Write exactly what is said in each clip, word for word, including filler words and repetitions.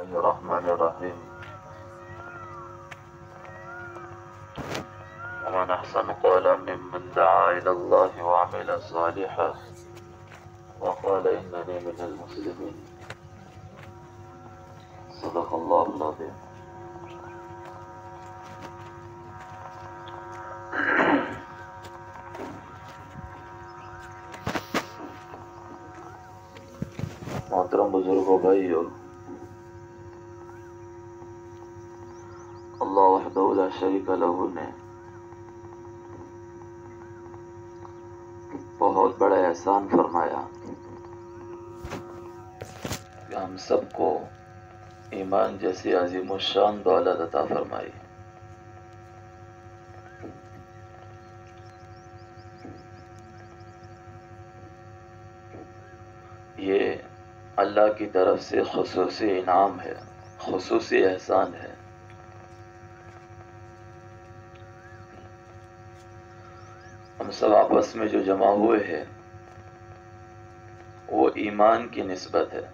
बिस्मिल्लाहिर्रहमानिर्रहीम। वमन अहसनु क़ौलन मिम्मन दआ इलल्लाहि व अमिला सालिहन व क़ाल इन्ननी मिनल मुस्लिमीन। सदक़ल्लाहुल अज़ीम। मोहतरम बुजुर्गों, भाइयों, अल्लाह वहदहु ला शरीक लहू ने बहुत बड़ा एहसान फरमाया कि हम सबको ईमान जैसी अजीमुश्शान दौलत अता फरमाई। ये अल्लाह की तरफ से खुसूसी इनाम है, खुसूसी एहसान है। हम सब आपस में जो जमा हुए हैं वो ईमान की निस्बत है।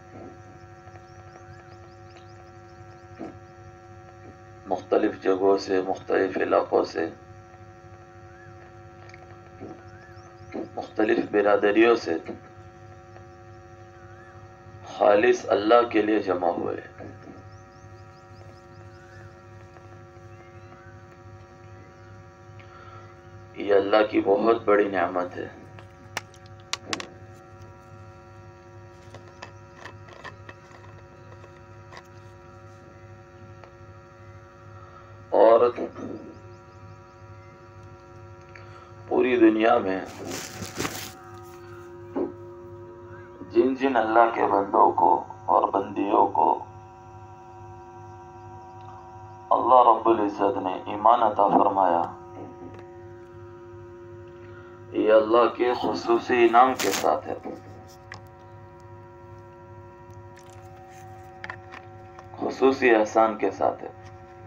मुख्तलिफ जगहों से, मुख्तलिफ इलाकों से, मुख्तलिफ बिरादरियों से खालिस अल्लाह के लिए जमा हुए। ये अल्लाह की बहुत बड़ी नेमत है। और पूरी दुनिया में जिन जिन अल्लाह के बंदों को और बंदियों को अल्लाह रब्बुल इज़्ज़त ने ईमान अता फरमाया, ये अल्लाह के खुसूसी इनाम के साथ है, खुसूसी एहसान के साथ है।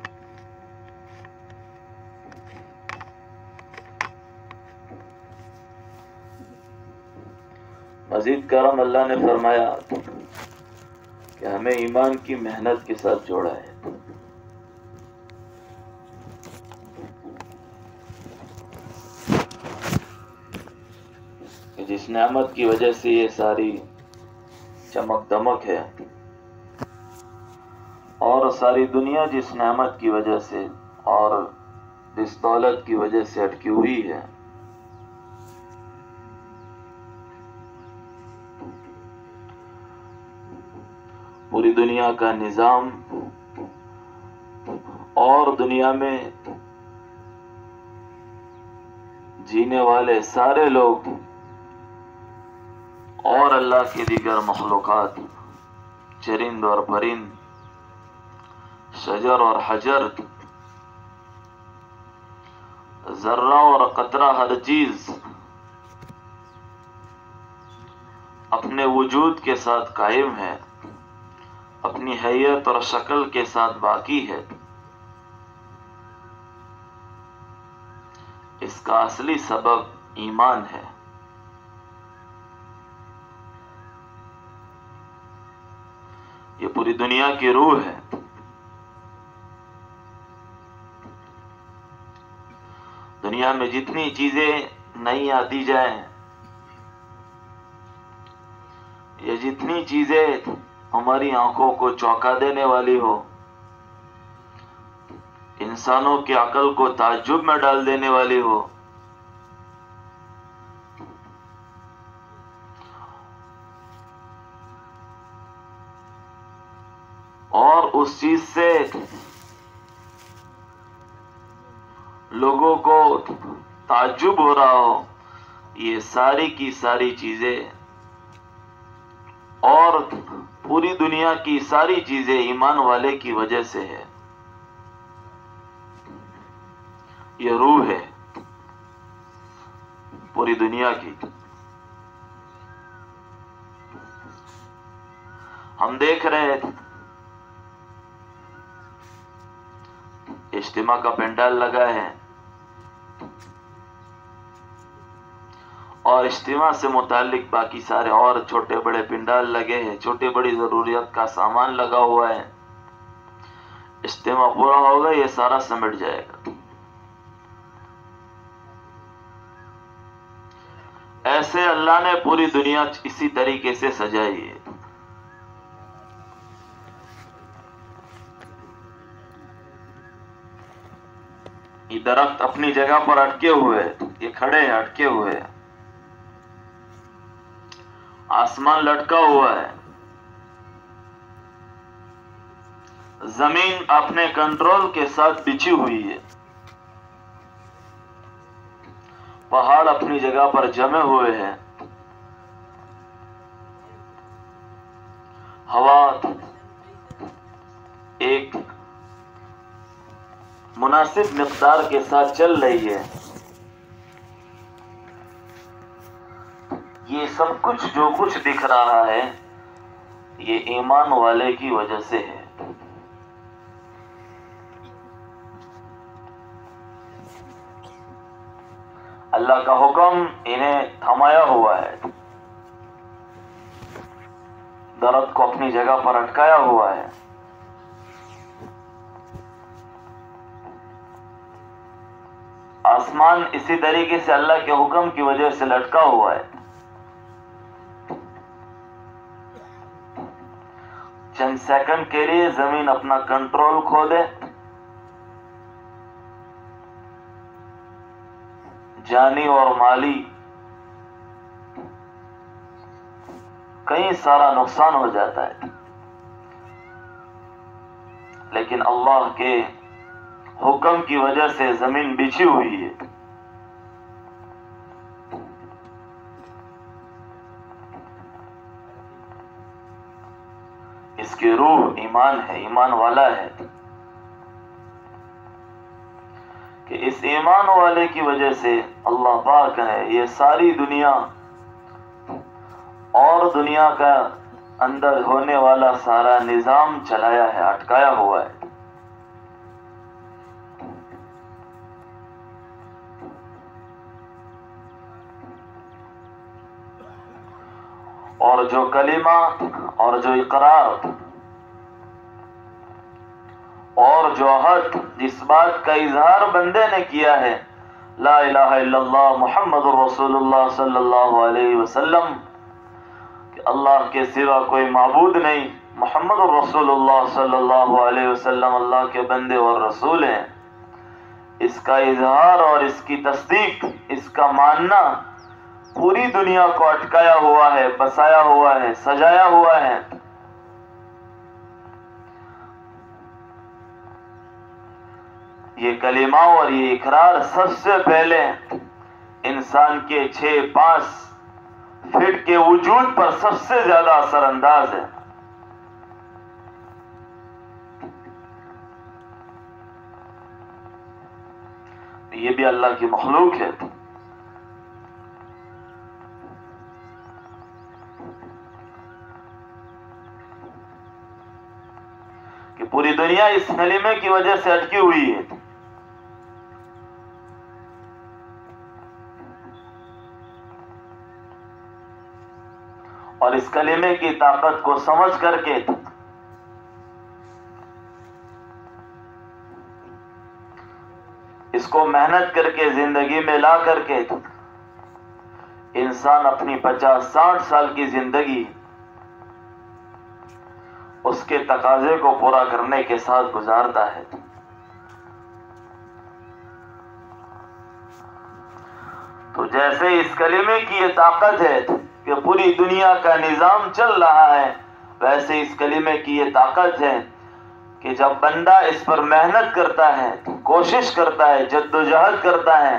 मजीद करम अल्लाह ने फरमाया कि हमें ईमान की मेहनत के साथ जोड़ा है। जिस नेमत की वजह से ये सारी चमक दमक है और सारी दुनिया जिस नेमत की वजह से और जिस दौलत की वजह से अटकी हुई है, पूरी दुनिया का निजाम और दुनिया में जीने वाले सारे लोग और अल्लाह की दीगर मखलूकात, चरिंद और परिंद, शजर और हजर, जर्रा और कतरा, हर चीज अपने वजूद के साथ कायम है, अपनी हैयत और शक्ल के साथ बाकी है। इसका असली सबब ईमान है। ये पूरी दुनिया की रूह है। दुनिया में जितनी चीजें नई आती जाएं, ये जितनी चीजें हमारी आंखों को चौंका देने वाली हो, इंसानों की अकल को ताज्जुब में डाल देने वाली हो, और उस चीज से लोगों को ताज्जुब हो रहा हो, ये सारी की सारी चीजें और पूरी दुनिया की सारी चीजें ईमान वाले की वजह से है। ये रूह है पूरी दुनिया की। हम देख रहे हैं इज्तिमा का पंडाल लगा है और इज्तिमा से मुतालिक बाकी सारे और छोटे बड़े पंडाल लगे हैं, छोटी बड़ी जरूरियत का सामान लगा हुआ है। इज्तिमा पूरा होगा ये सारा सिमट जाएगा। ऐसे अल्लाह ने पूरी दुनिया इसी तरीके से सजाई है। ये दरख्त अपनी जगह पर अटके हुए हैं, ये खड़े हैं अटके हुए हैं। आसमान लटका हुआ है, जमीन अपने कंट्रोल के साथ बिछी हुई है, पहाड़ अपनी जगह पर जमे हुए हैं, हवा एक मुनासिब मिक़दार के साथ चल रही है। ये सब कुछ जो कुछ दिख रहा है ये ईमान वाले की वजह से है। अल्लाह का हुक्म इन्हें थमाया हुआ है, दरख्त को अपनी जगह पर अटकाया हुआ है। आसमान इसी तरीके से अल्लाह के हुक्म की वजह से लटका हुआ है। चंद सेकंड के लिए जमीन अपना कंट्रोल खो दे, जानी और माली कई सारा नुकसान हो जाता है, लेकिन अल्लाह के हुक्म की वजह से जमीन बिछी हुई है। इसकी रूह ईमान है, ईमान वाला है कि इस ईमान वाले की वजह से अल्लाह पाक ने ये सारी दुनिया और दुनिया का अंदर होने वाला सारा निजाम चलाया है, अटकाया हुआ है। और जो कलिमा और जो इकरार और जो अहद जिस बात का इजहार बंदे ने किया है, ला इलाहा इल्लल्लाह मुहम्मदुर रसूलुल्लाह सल्लल्लाहु अलैहि वसल्लम, कि अल्लाह के सिवा कोई माबूद नहीं, मुहम्मदुर रसूलुल्लाह सल्लल्लाहु अलैहि वसल्लम अल्लाह के बंदे और रसूल हैं, इसका इजहार और इसकी तस्दीक, इसका मानना पूरी दुनिया को अटकाया हुआ है, बसाया हुआ है, सजाया हुआ है। ये कलिमा और ये इकरार सबसे पहले इंसान के छह पांच फीट के वजूद पर सबसे ज्यादा असरअंदाज है। ये भी अल्लाह की मखलूक है। कि पूरी दुनिया इस कलिमे की वजह से अटकी हुई है। और इस कलिमे की ताकत को समझ करके इसको मेहनत करके जिंदगी में ला करके इंसान अपनी पचास साठ साल की जिंदगी उसके तकाजे को पूरा करने के साथ गुजारता है। तो जैसे इस कलिमे की ये ताकत है कि पूरी दुनिया का निजाम चल रहा है, वैसे इस कलिमे की ये ताकत है कि जब बंदा इस पर मेहनत करता है, कोशिश करता है, जद्दोजहद करता है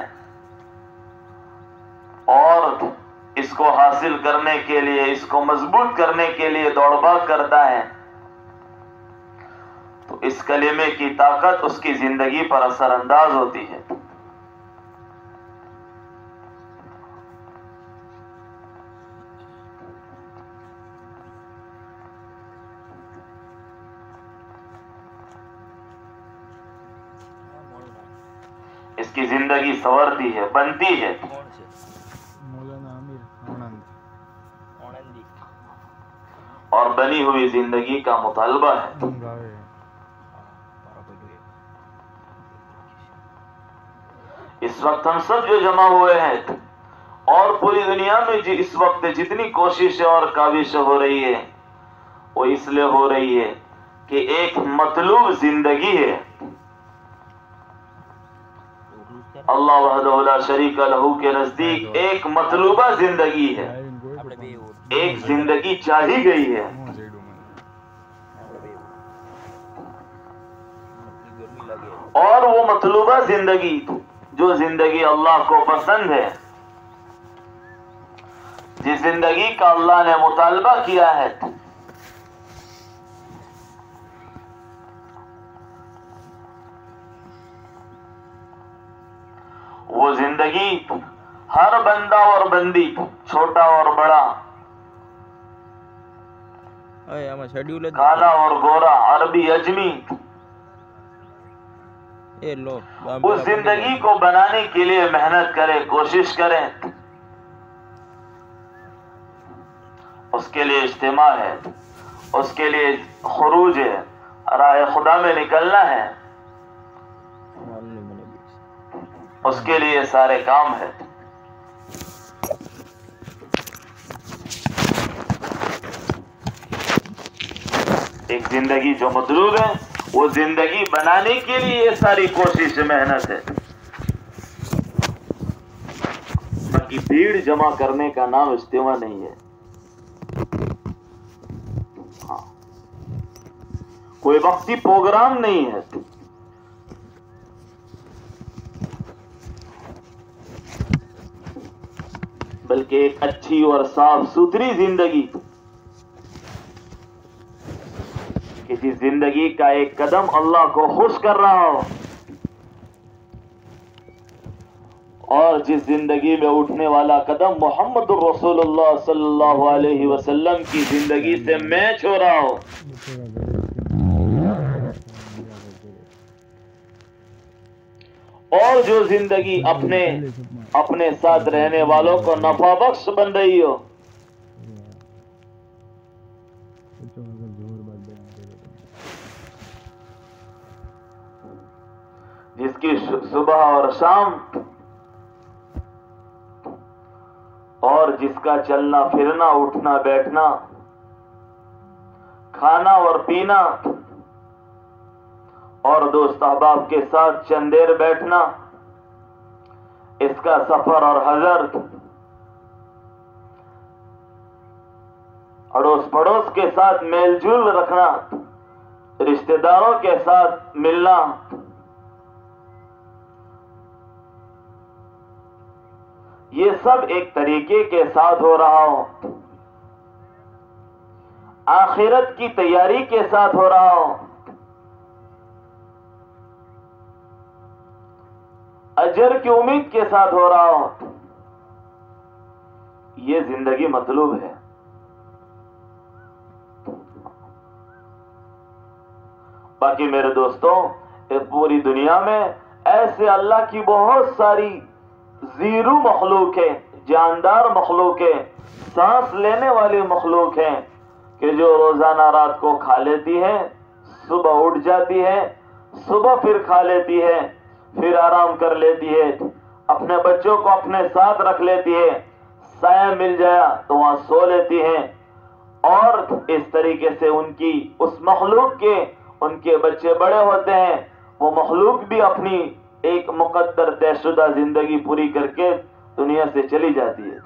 और इसको हासिल करने के लिए, इसको मजबूत करने के लिए दौड़भाग करता है, तो इस कलिमे की ताकत उसकी जिंदगी पर असरअंदाज होती है। इसकी जिंदगी संवरती है, बनती है। और बनी हुई जिंदगी का मुतालबा है। इस वक्त हम सब जो जमा हुए हैं और पूरी दुनिया में जी इस वक्त जितनी कोशिशें और काविशें हो रही है वो इसलिए हो रही है कि एक मतलूब जिंदगी है। अल्लाह वहदहु ला शरीक लहू के नजदीक एक मतलूबा जिंदगी है, एक जिंदगी चाही गई है। और वो मतलूबा जिंदगी जो जिंदगी अल्लाह को पसंद है, जिस जिंदगी का अल्लाह ने मुतालबा किया है, वो जिंदगी हर बंदा और बंदी, छोटा और बड़ा, काला और गोरा, अरबी अजमी, उस जिंदगी को बनाने के लिए मेहनत करें, कोशिश करें। उसके लिए इज्तिमा है, उसके लिए खुरूज है, राह खुदा में निकलना है, उसके लिए सारे काम है। एक जिंदगी जो मतलूब है वो जिंदगी बनाने के लिए ये सारी कोशिश मेहनत है। बाकी भीड़ जमा करने का नाम इज्तिमा नहीं है। हाँ, कोई वक्ती प्रोग्राम नहीं है, बल्कि एक अच्छी और साफ सुथरी जिंदगी, कि जिस जिंदगी का एक कदम अल्लाह को खुश कर रहा हो और जिस जिंदगी में उठने वाला कदम मोहम्मद रसूलुल्लाह सल्लल्लाहु अलैहि वसल्लम की जिंदगी से मैच हो रहा हो। और जो जिंदगी अपने अपने साथ रहने वालों को नफा बख्श बन रही हो, जिसकी सुबह और शाम और जिसका चलना फिरना, उठना बैठना, खाना और पीना और दोस्त अहबाब के साथ चंद देर बैठना, इसका सफर और हजर, अड़ोस पड़ोस के साथ मेलजोल रखना, रिश्तेदारों के साथ मिलना, ये सब एक तरीके के साथ हो रहा हो, आखिरत की तैयारी के साथ हो रहा हो, अजर की उम्मीद के साथ हो रहा हो, ये जिंदगी मतलूब है। बाकी मेरे दोस्तों, इस पूरी दुनिया में ऐसे अल्लाह की बहुत सारी जीरू मखलूक है, जानदार मखलूक है, सांस लेने वाली मखलूक है कि जो रोजाना रात को खा लेती है, सुबह उठ जाती है, सुबह फिर खा लेती है, फिर आराम कर लेती है, अपने बच्चों को अपने साथ रख लेती है, साया मिल जाया तो वहां सो लेती है। और इस तरीके से उनकी उस मखलूक के उनके बच्चे बड़े होते हैं, वो मखलूक भी अपनी एक मुकद्दर तयशुदा जिंदगी पूरी करके दुनिया से चली जाती है।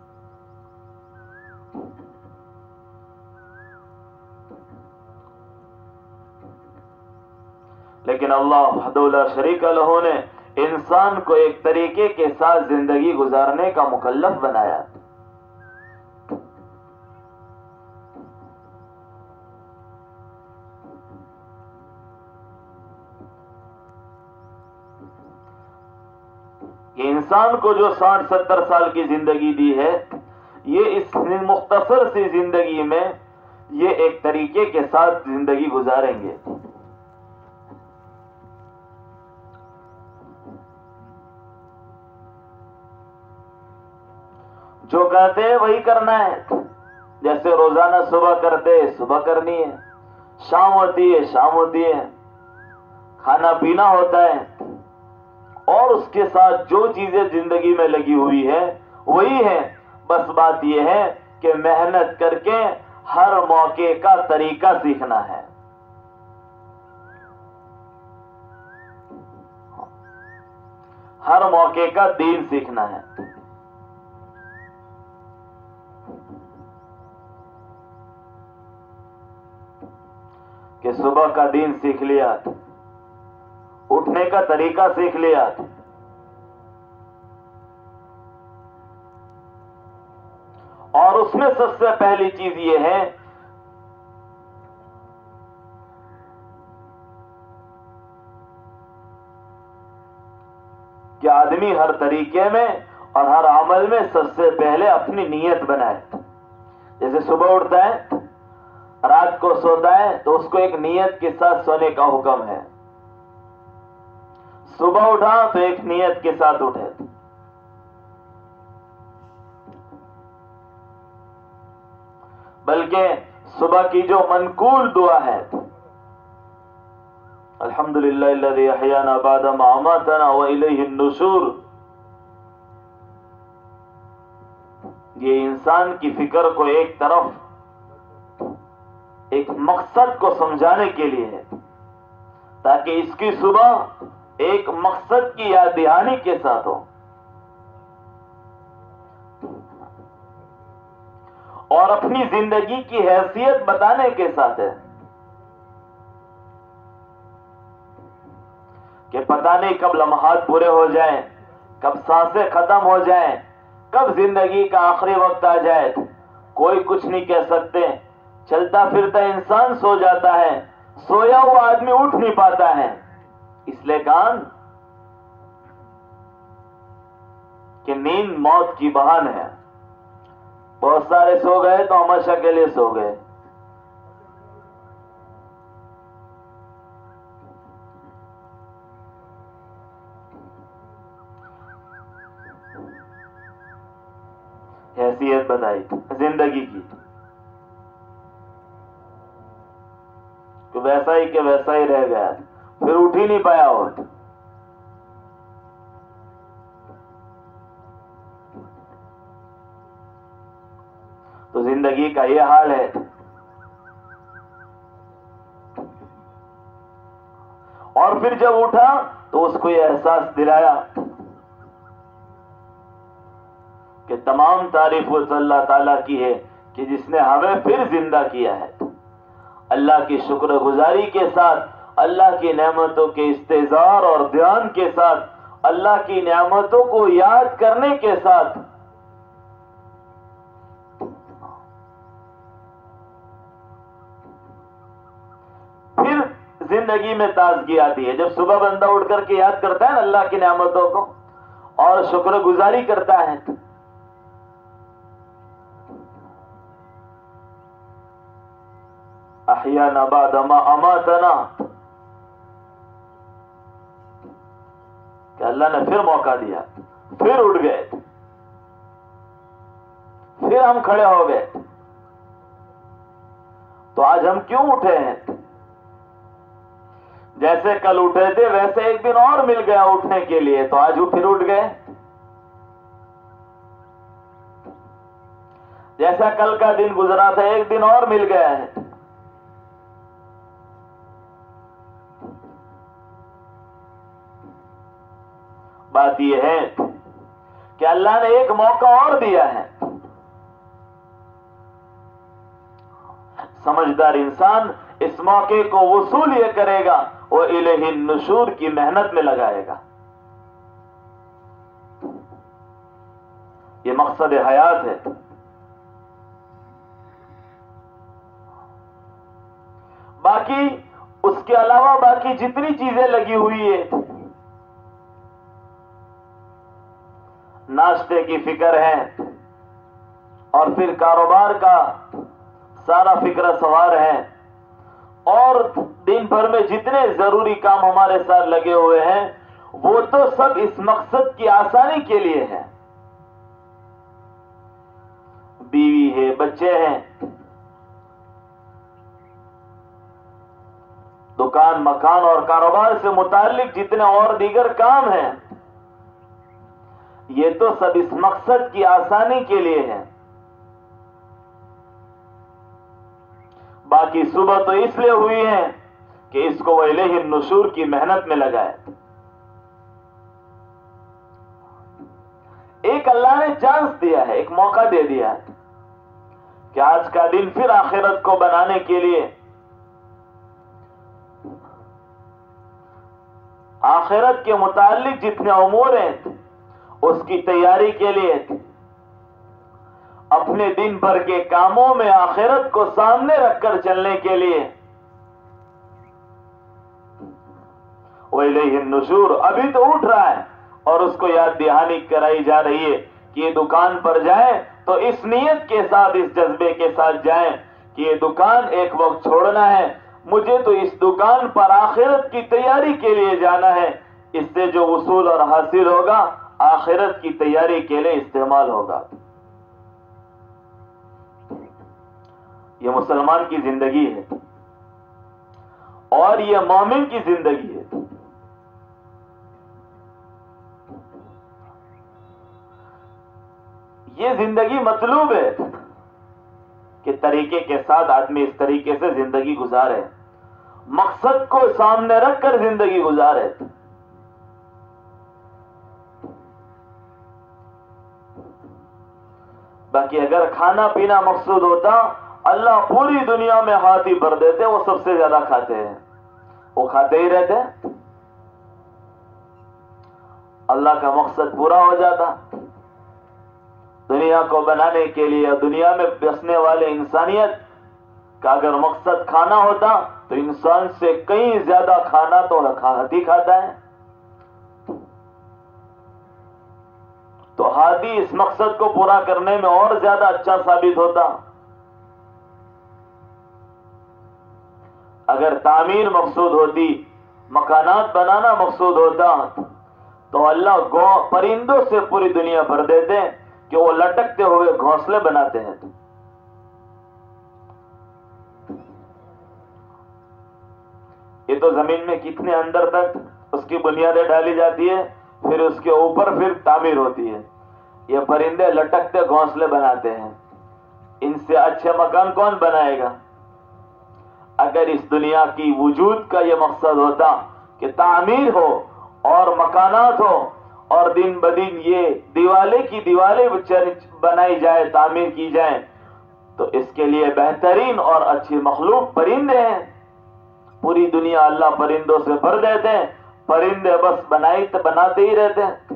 लेकिन अल्लाह वहदहु ला शरीक लहू ने इंसान को एक तरीके के साथ जिंदगी गुजारने का मुकल्लफ बनाया। कि इंसान को जो साठ सत्तर साल की जिंदगी दी है, ये इस मुख्तसर सी जिंदगी में ये एक तरीके के साथ जिंदगी गुजारेंगे। जो कहते हैं वही करना है, जैसे रोजाना सुबह करते हैं सुबह करनी है, शाम होती है शाम होती है, खाना पीना होता है और उसके साथ जो चीजें जिंदगी में लगी हुई है वही है। बस बात यह है कि मेहनत करके हर मौके का तरीका सीखना है। हर मौके का दीन सीखना है। कि सुबह का दीन सीख लिया, उठने का तरीका सीख लिया, और उसमें सबसे पहली चीज यह है कि आदमी हर तरीके में और हर अमल में सबसे पहले अपनी नीयत बनाए। जैसे सुबह उठता है, रात को सोता है, तो उसको एक नीयत के साथ सोने का हुक्म है। सुबह उठा तो एक नीयत के साथ उठे। बल्कि सुबह की जो मनकूल दुआ है, अल्हम्दुलिल्लाहिल्लज़ी अहयाना बअदा मा अमातना व इलैहिन नुशूर, ये इंसान की फिक्र को एक तरफ एक मकसद को समझाने के लिए है, ताकि इसकी सुबह एक मकसद की याद दहानी के साथ हो और अपनी जिंदगी की हैसियत बताने के साथ है कि पता नहीं कब लम्हात पूरे हो जाएं, कब सांसें खत्म हो जाएं, कब जिंदगी का आखिरी वक्त आ जाए, कोई कुछ नहीं कह सकते। चलता फिरता इंसान सो जाता है, सोया हुआ आदमी उठ नहीं पाता है। इसलिए कान कि नींद मौत की बहान है। बहुत सारे सो गए तो हमेशा के लिए सो गए। हैसियत बताई जिंदगी की, तो वैसा ही के वैसा ही रह गया, फिर उठ ही नहीं पाया। और तो जिंदगी का ये हाल है। और फिर जब उठा तो उसको ये एहसास दिलाया कि तमाम तारीफ उस अल्लाह ताला की है कि जिसने हमें फिर जिंदा किया है। अल्लाह की शुक्रगुजारी के साथ, अल्लाह की नेमतों के इस्तेज़ार और ध्यान के साथ, अल्लाह की नेमतों को याद करने के साथ फिर जिंदगी में ताजगी आती है। जब सुबह बंदा उठ करके याद करता है ना अल्लाह की नेमतों को और शुक्रगुजारी करता है, अहयाना बअदा मा अमातना, कि अल्लाह ने फिर मौका दिया, फिर उठ गए, फिर हम खड़े हो गए। तो आज हम क्यों उठे हैं? जैसे कल उठे थे वैसे एक दिन और मिल गया उठने के लिए, तो आज फिर उठ गए। जैसा कल का दिन गुजरा था एक दिन और मिल गया है। बात यह है कि अल्लाह ने एक मौका और दिया है। समझदार इंसान इस मौके को वसूल ये करेगा, वो इलैहि नुशूर की मेहनत में लगाएगा। ये मकसद हयात है। बाकी उसके अलावा बाकी जितनी चीजें लगी हुई है, नाश्ते की फिक्र है और फिर कारोबार का सारा फिक्र सवार है, और दिन भर में जितने जरूरी काम हमारे साथ लगे हुए हैं वो तो सब इस मकसद की आसानी के लिए है। बीवी है, बच्चे हैं, दुकान मकान और कारोबार से मुताल्लिक जितने और दीगर काम हैं, ये तो सब इस मकसद की आसानी के लिए है। बाकी सुबह तो इसलिए हुई है कि इसको वो इलैहि नुशूर की मेहनत में लगाए। एक अल्लाह ने चांस दिया है, एक मौका दे दिया है कि आज का दिन फिर आखिरत को बनाने के लिए, आखिरत के मुताल्लिक जितने उमूर हैं उसकी तैयारी के लिए, अपने दिन भर के कामों में आखिरत को सामने रखकर चलने के लिए वो इलैहि नुशूर अभी तो उठ रहा है और उसको याद दहानी कराई जा रही है कि ये दुकान पर जाए तो इस नियत के साथ, इस जज्बे के साथ जाए कि ये दुकान एक वक्त छोड़ना है, मुझे तो इस दुकान पर आखिरत की तैयारी के लिए जाना है। इससे जो वसूल और हासिल होगा आखिरत की तैयारी के लिए इस्तेमाल होगा। ये मुसलमान की जिंदगी है और ये मोमिन की जिंदगी है। ये जिंदगी मतलूब है कि तरीके के साथ आदमी इस तरीके से जिंदगी गुजारे, मकसद को सामने रखकर जिंदगी गुजारे। बाकी अगर खाना पीना मकसूद होता, अल्लाह पूरी दुनिया में हाथ ही भर देते, वो सबसे ज्यादा खाते हैं, वो खाते ही रहते, अल्लाह का मकसद पूरा हो जाता। दुनिया को बनाने के लिए, दुनिया में बसने वाले इंसानियत का अगर मकसद खाना होता तो इंसान से कहीं ज्यादा खाना तो हाथी खाता है। तो हाथी इस मकसद को पूरा करने में और ज्यादा अच्छा साबित होता। अगर तामीर मकसूद होती, मकानात बनाना मकसूद होता तो अल्लाह गौ परिंदों से पूरी दुनिया भर देते कि वो लटकते हुए घोंसले बनाते हैं। ये तो जमीन में कितने अंदर तक उसकी बुनियादें डाली जाती है, फिर उसके ऊपर फिर तामीर होती है। ये परिंदे लटकते घोंसले बनाते हैं, इनसे अच्छे मकान कौन बनाएगा? अगर इस दुनिया की वजूद का ये मकसद होता कि तामीर हो और मकानात हो और दिन ब दिन ये दीवाले की दीवाले बनाई जाए, तामीर की जाए, तो इसके लिए बेहतरीन और अच्छी मखलूक परिंदे हैं। पूरी दुनिया अल्लाह परिंदों से भर देते हैं, परिंदे बस बनाई तो बनाते ही रहते हैं।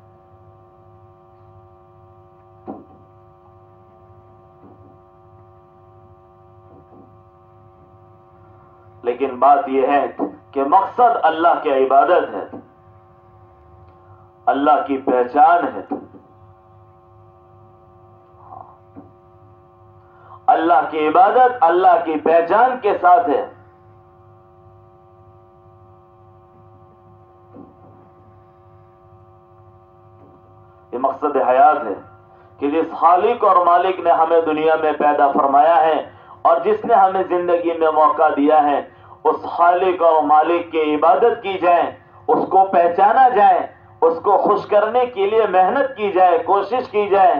लेकिन बात यह है कि मकसद अल्लाह की इबादत है, अल्लाह की पहचान है। अल्लाह की इबादत अल्लाह की पहचान के साथ है। ये मकसद हयात है कि जिस खालिक और मालिक ने हमें दुनिया में पैदा फरमाया है और जिसने हमें जिंदगी में मौका दिया है, उस खालिक और मालिक की इबादत की जाए, उसको पहचाना जाए, उसको खुश करने के लिए मेहनत की जाए, कोशिश की जाए।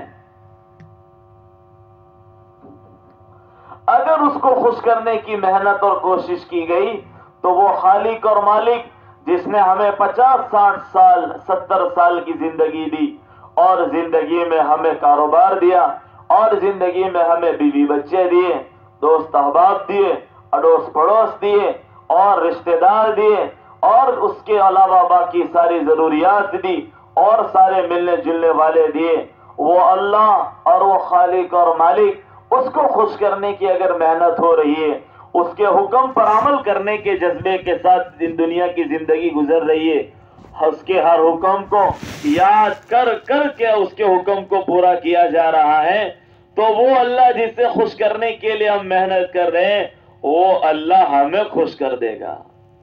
अगर उसको खुश करने की मेहनत और कोशिश की गई तो वो खालिक और मालिक जिसने हमें पचास साठ साल सत्तर साल की जिंदगी दी और जिंदगी में हमें कारोबार दिया और जिंदगी में हमें बीवी बच्चे दिए, दोस्त अहबाब दिए, अड़ोस पड़ोस दिए और रिश्तेदार दिए और उसके अलावा बाकी सारी जरूरियात दी और सारे मिलने जुलने वाले दिए, वो अल्लाह और वो खालिक और मालिक, उसको खुश करने की अगर मेहनत हो रही है, उसके हुक्म पर अमल करने के जज्बे के साथ इन दुनिया की जिंदगी गुजर रही है, उसके हर हुक्म को याद कर कर के उसके हुक्म को पूरा किया जा रहा है, तो वो अल्लाह जिसे खुश करने के लिए हम मेहनत कर रहे हैं, वो अल्लाह हमें खुश कर देगा।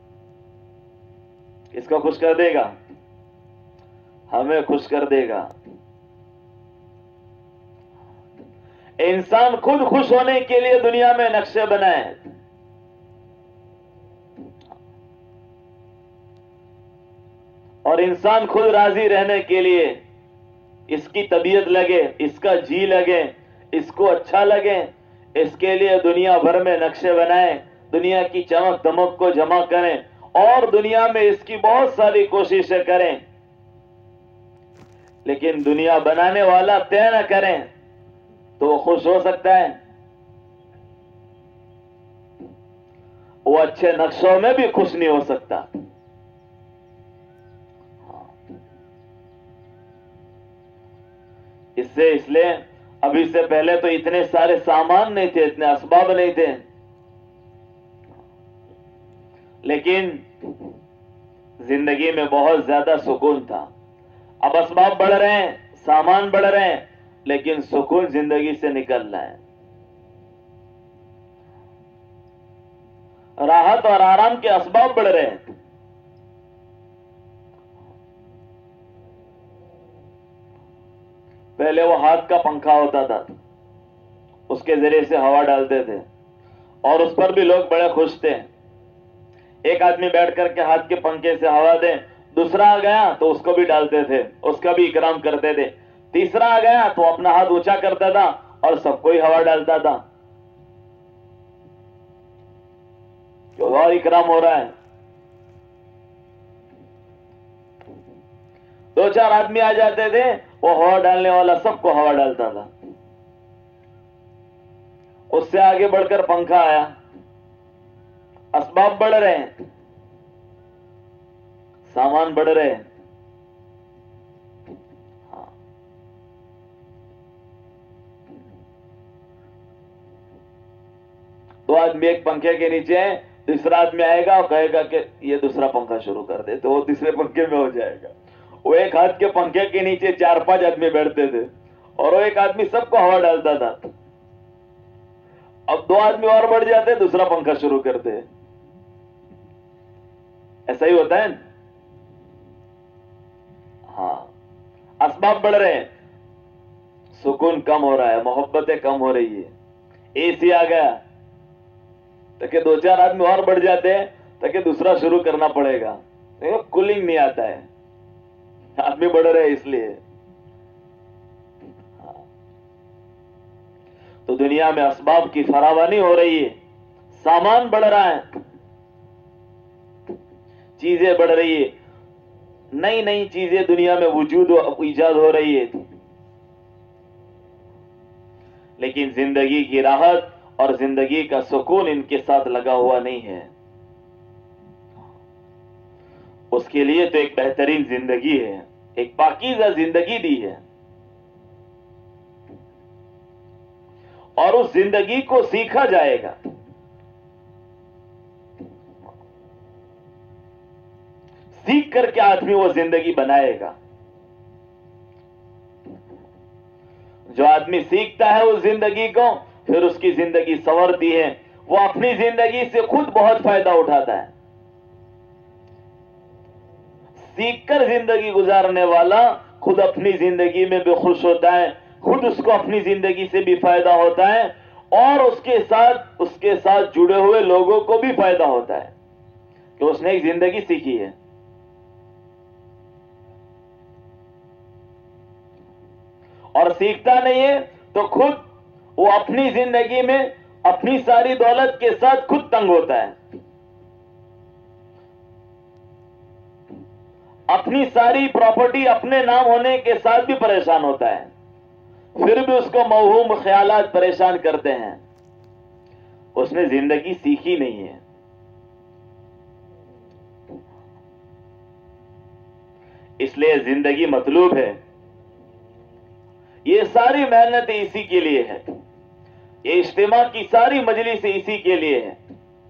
किसको खुश कर देगा? हमें खुश कर देगा। इंसान खुद खुश होने के लिए दुनिया में नक्शे बनाए और इंसान खुद राजी रहने के लिए इसकी तबीयत लगे, इसका जी लगे, इसको अच्छा लगे, इसके लिए दुनिया भर में नक्शे बनाएं, दुनिया की चमक दमक को जमा करें और दुनिया में इसकी बहुत सारी कोशिशें करें, लेकिन दुनिया बनाने वाला तय न करें तो वो खुश हो सकता है? वो अच्छे नक्शों में भी खुश नहीं हो सकता। इससे इसलिए अभी से पहले तो इतने सारे सामान नहीं थे, इतने असबाब नहीं थे, लेकिन जिंदगी में बहुत ज्यादा सुकून था। अब असबाब बढ़ रहे हैं, सामान बढ़ रहे हैं, लेकिन सुकून जिंदगी से निकल रहा है। राहत और आराम के असबाब बढ़ रहे हैं। पहले वो हाथ का पंखा होता था, उसके जरिए से हवा डालते थे और उस पर भी लोग बड़े खुश थे। एक आदमी बैठ करके हाथ के पंखे से हवा दे, दूसरा आ गया तो उसको भी डालते थे, उसका भी इकराम करते थे। तीसरा आ गया तो अपना हाथ ऊंचा करता था और सबको ही हवा डालता था, क्यों? और इकराम हो रहा है। दो चार आदमी आ जाते थे, वो हवा डालने वाला सबको हवा डालता था। उससे आगे बढ़कर पंखा आया। असबाब बढ़ रहे हैं, सामान बढ़ रहे हैं। हाँ। तो आदमी एक पंखे के नीचे है, दूसरा आदमी आएगा और कहेगा कि ये दूसरा पंखा शुरू कर दे, तो वो तीसरे पंखे में हो जाएगा। वो एक हाथ के पंखे के नीचे चार पांच आदमी बैठते थे और वो एक आदमी सबको हवा डालता था। अब दो आदमी और बढ़ जाते, दूसरा पंखा शुरू करते। ऐसा ही होता है। हाँ, असबाब बढ़ रहे हैं, सुकून कम हो रहा है, मोहब्बतें कम हो रही है। एसी आ गया ताकि दो चार आदमी और बढ़ जाते हैं, ताकि दूसरा शुरू करना पड़ेगा। देखो, कूलिंग नहीं आता है, आदमी बढ़ रहे हैं इसलिए। तो दुनिया में असबाब की फरावानी हो रही है, सामान बढ़ रहा है, चीजें बढ़ रही है, नई नई चीजें दुनिया में वजूद ईजाद हो रही है, लेकिन जिंदगी की राहत और जिंदगी का सुकून इनके साथ लगा हुआ नहीं है। उसके लिए तो एक बेहतरीन जिंदगी है, एक पाकीज़ा जिंदगी दी है, और उस जिंदगी को सीखा जाएगा। सीख करके आदमी वो जिंदगी बनाएगा। जो आदमी सीखता है उस जिंदगी को, फिर उसकी जिंदगी संवरती है। वो अपनी जिंदगी से खुद बहुत फायदा उठाता है। सीखकर जिंदगी गुजारने वाला खुद अपनी जिंदगी में भी खुश होता है, खुद उसको अपनी जिंदगी से भी फायदा होता है, और उसके साथ उसके साथ जुड़े हुए लोगों को भी फायदा होता है कि उसने एक जिंदगी सीखी है। और सीखता नहीं है तो खुद वो अपनी जिंदगी में अपनी सारी दौलत के साथ खुद तंग होता है, अपनी सारी प्रॉपर्टी अपने नाम होने के साथ भी परेशान होता है, फिर भी उसको मौहूम ख्यालात परेशान करते हैं। उसने जिंदगी सीखी नहीं है। इसलिए जिंदगी मतलूब है। ये सारी मेहनत इसी के लिए है, ये इज्तिमा की सारी मजलिस इसी के लिए है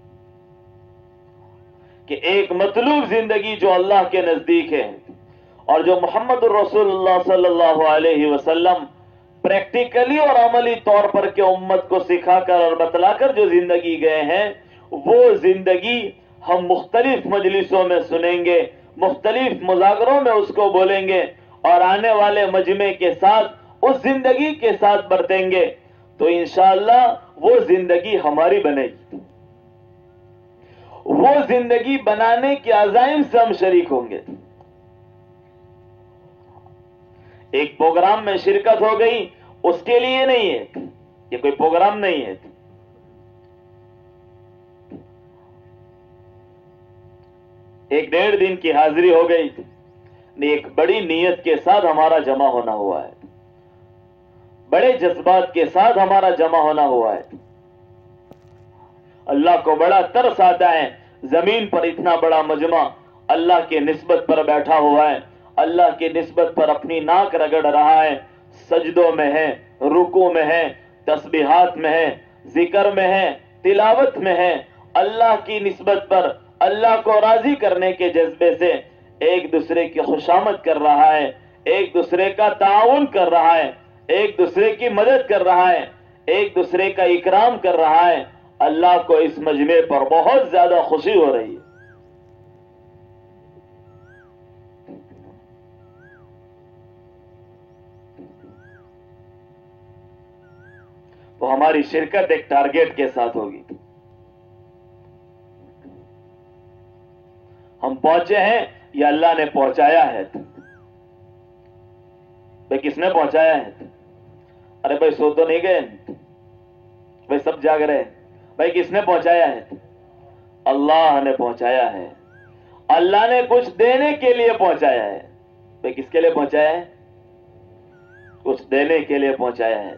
कि एक मतलूब जिंदगी जो अल्लाह के नजदीक है और जो मोहम्मद रसूलुल्लाह सल्लल्लाहु अलैहि वसल्लम प्रैक्टिकली और अमली तौर पर के उम्मत को सिखाकर और बतलाकर जो जिंदगी गए हैं, वो जिंदगी हम मुख्तलिफ मजलिसों में सुनेंगे, मुख्तलिफ मुजाकरों में उसको बोलेंगे और आने वाले मजमे के साथ उस जिंदगी के साथ बरतेंगे, तो इंशाअल्लाह वो जिंदगी हमारी बनेगी। वो जिंदगी बनाने के अज़ाइम से हम शरीक होंगे। एक प्रोग्राम में शिरकत हो गई, उसके लिए नहीं है, ये कोई प्रोग्राम नहीं है। एक डेढ़ दिन की हाजिरी हो गई, एक बड़ी नीयत के साथ हमारा जमा होना हुआ है, बड़े जज्बात के साथ हमारा जमा होना हुआ है। अल्लाह को बड़ा तरस आता है, जमीन पर इतना बड़ा मजमा अल्लाह के निस्बत पर बैठा हुआ है, अल्लाह के निस्बत पर अपनी नाक रगड़ रहा है, सजदों में है, रुकू में है, तस्बीहात में है, जिक्र में है, तिलावत में है, अल्लाह की निस्बत पर अल्लाह को राजी करने के जज्बे से एक दूसरे की खुशामद कर रहा है, एक दूसरे का ताउन कर रहा है, एक दूसरे की मदद कर रहा है, एक दूसरे का इकराम कर रहा है। अल्लाह को इस मजमे पर बहुत ज्यादा खुशी हो रही है। तो हमारी शिरकत एक टारगेट के साथ होगी। हम पहुंचे हैं या अल्लाह ने पहुंचाया है? भाई किसने पहुंचाया है? अरे भाई सो तो नहीं गए भाई, सब जाग रहे हैं। भाई किसने पहुंचाया है? अल्लाह ने पहुंचाया है। अल्लाह ने कुछ देने के लिए पहुंचाया है। भाई किसके लिए पहुंचाया है? कुछ देने के लिए पहुंचाया है।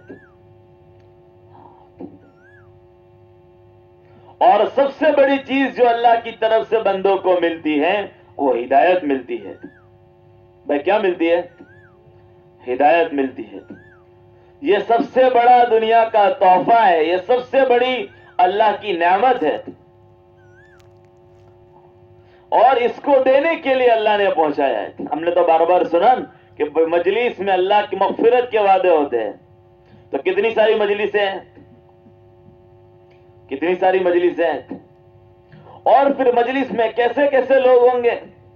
और सबसे बड़ी चीज जो अल्लाह की तरफ से बंदों को मिलती है वो हिदायत मिलती है। भाई क्या मिलती है? हिदायत मिलती है। ये सबसे बड़ा दुनिया का तोहफा है, ये सबसे बड़ी अल्लाह की नेमत है, और इसको देने के लिए अल्लाह ने पहुंचाया है। हमने तो बार बार सुना कि मजलिस में अल्लाह की मगफिरत के वादे होते हैं। तो कितनी सारी मजलिसें हैं, कितनी सारी मजलिसें हैं, और फिर मजलिस में कैसे कैसे लोग होंगे।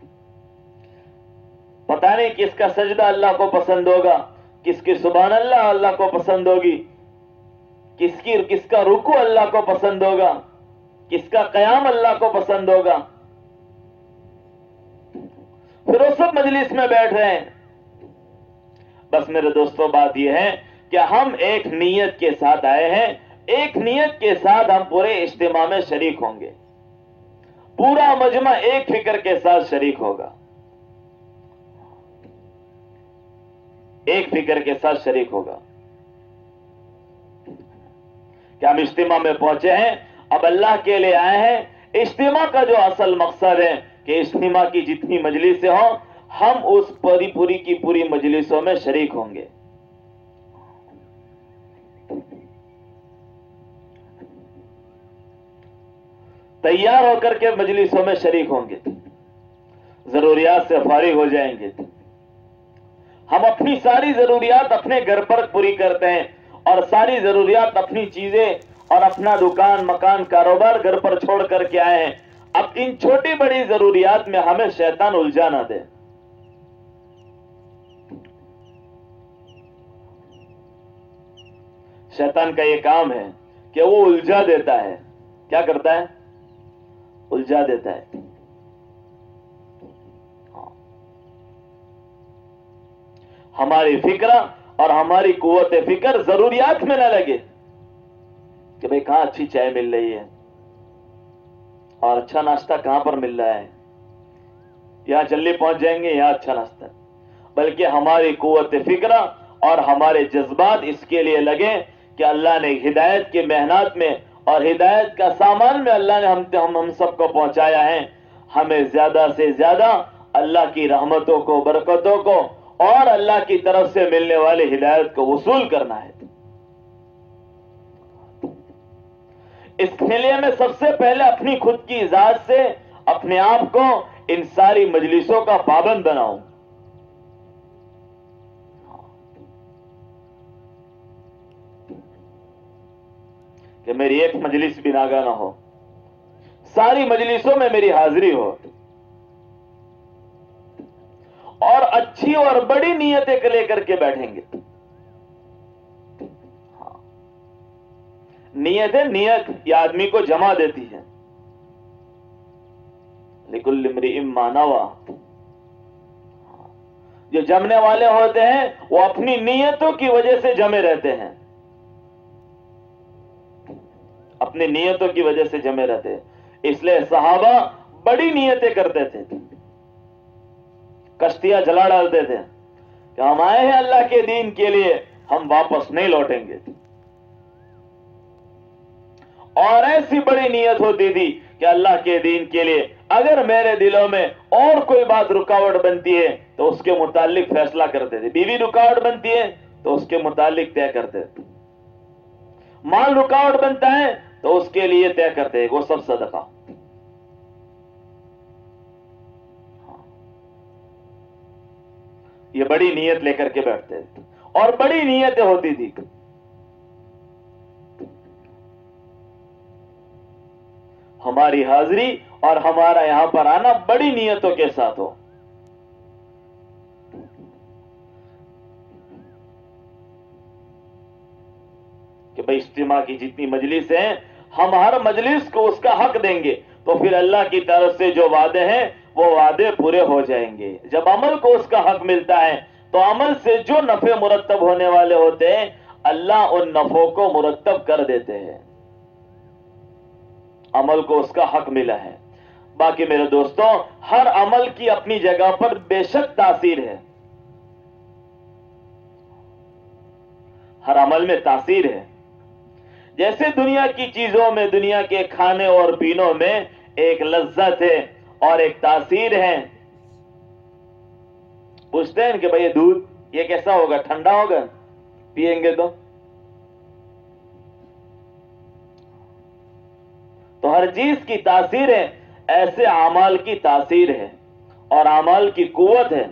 पता नहीं किसका सजदा अल्लाह को पसंद होगा, किसकी सुभान अल्लाह अल्लाह को पसंद होगी, किसकी किसका रुकू अल्लाह को पसंद होगा, किसका कयाम अल्लाह को पसंद होगा। फिर वो सब मजलिस में बैठ रहे हैं। बस मेरे दोस्तों बात यह है कि हम एक नीयत के साथ आए हैं, एक नीयत के साथ हम पूरे इज्तिमा में शरीक होंगे, पूरा मजमा एक फिक्र के साथ शरीक होगा, एक फिक्र के साथ शरीक होगा कि हम इज्तिमा में पहुंचे हैं, अब अल्लाह के लिए आए हैं। इज्तिमा का जो असल मकसद है कि इज्तिमा की जितनी मजलिसें हों, हम उस पूरी पूरी की पूरी मजलिसों में शरीक होंगे। तैयार होकर के मजलिसों में शरीक होंगे, जरूरियात से फारिग हो जाएंगे। हम अपनी सारी जरूरियात अपने घर पर पूरी करते हैं, और सारी जरूरियात अपनी चीजें और अपना दुकान मकान कारोबार घर पर छोड़ करके आए हैं। अब इन छोटी बड़ी जरूरियात में हमें शैतान उलझा ना दे। शैतान का यह काम है कि वो उलझा देता है। क्या करता है? उलझा देता है। हमारी फिक्र और हमारी कुव्वत फिक्र जरूरियात में ना लगे कि भाई कहां अच्छी चाय मिल रही है और अच्छा नाश्ता कहां पर मिल रहा है, यहां जल्दी पहुंच जाएंगे, यहां अच्छा नाश्ता। बल्कि हमारी कुव्वत फिक्र और हमारे जज्बात इसके लिए लगे कि अल्लाह ने हिदायत की मेहनत में और हिदायत का सामान में अल्लाह ने हम हम, हम सबको पहुंचाया है। हमें ज्यादा से ज्यादा अल्लाह की रहमतों को, बरकतों को और अल्लाह की तरफ से मिलने वाली हिदायत को वसूल करना है। इसके लिए मैं सबसे पहले अपनी खुद की जात से अपने आप को इन सारी मजलिसों का पाबंद बनाऊं कि मेरी एक मजलिस भी नागा ना हो, सारी मजलिसों में मेरी हाजिरी हो, और अच्छी और बड़ी नीयतें लेकर के बैठेंगे। नीयत है, नीयत ये आदमी को जमा देती है। लिकुल्लि इम्रिइम मा नवा, जो जमने वाले होते हैं वो अपनी नीयतों की वजह से जमे रहते हैं, अपनी नीयतों की वजह से जमे रहते हैं। इसलिए सहाबा बड़ी नीयतें करते थे, कश्तियां जला डालते थे कि हम आए हैं अल्लाह के दीन के लिए, हम वापस नहीं लौटेंगे। और ऐसी बड़ी नीयत होती थी कि अल्लाह के दीन के लिए अगर मेरे दिलों में और कोई बात रुकावट बनती है तो उसके मुतालिक फैसला करते थे। बीवी रुकावट बनती है तो उसके मुतालिक तय करते थे, माल रुकावट बनता है तो उसके लिए तय करते हैं वो सब सदका। ये बड़ी नीयत लेकर के बैठते थे और बड़ी नीयतें होती थी। हमारी हाजिरी और हमारा यहां पर आना बड़ी नीयतों के साथ हो। कि भाई इज्तिमा की जितनी मजलिस हैं हम हर मजलिस को उसका हक देंगे तो फिर अल्लाह की तरफ से जो वादे हैं वो वादे पूरे हो जाएंगे। जब अमल को उसका हक मिलता है तो अमल से जो नफे मुरत्तब होने वाले होते हैं अल्लाह उन नफों को मुरत्तब कर देते हैं। अमल को उसका हक मिला है। बाकी मेरे दोस्तों, हर अमल की अपनी जगह पर बेशक तासीर है, हर अमल में तासीर है। जैसे दुनिया की चीजों में, दुनिया के खाने और पीनों में एक लज्जत है और एक तासीर है। पूछते हैं कि भाई ये दूध ये कैसा होगा, ठंडा होगा, पिएंगे तो तो हर चीज की तासीर है, ऐसे अमाल की तासीर है और अमाल की कुव्वत है।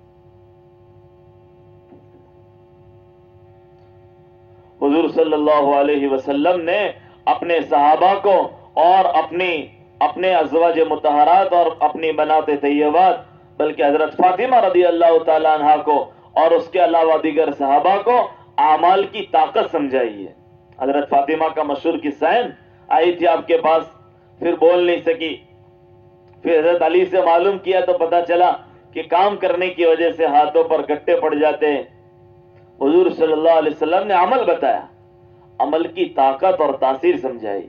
हुजूर सल्लल्लाहु अलैहि वसल्लम ने अपने सहाबा को और अपनी अपने अज़वाज मुतहरात और अपनी बनाते तैयबात, बल्कि हजरत फातिमा रदी अल्लाह ताला अन्हा को और उसके अलावा दीगर सहाबा को आमाल की ताकत समझाई है। हजरत फातिमा का मशहूर किस्सा है, आई थी आपके पास, फिर बोल नहीं सकी, फिर हजरत अली से मालूम किया तो पता चला कि काम करने की वजह से हाथों पर गट्टे पड़ जाते हैं। हुजूर सल्लल्लाहु अलैहि वसल्लम ने अमल बताया, अमल की ताकत और तासीर समझाई।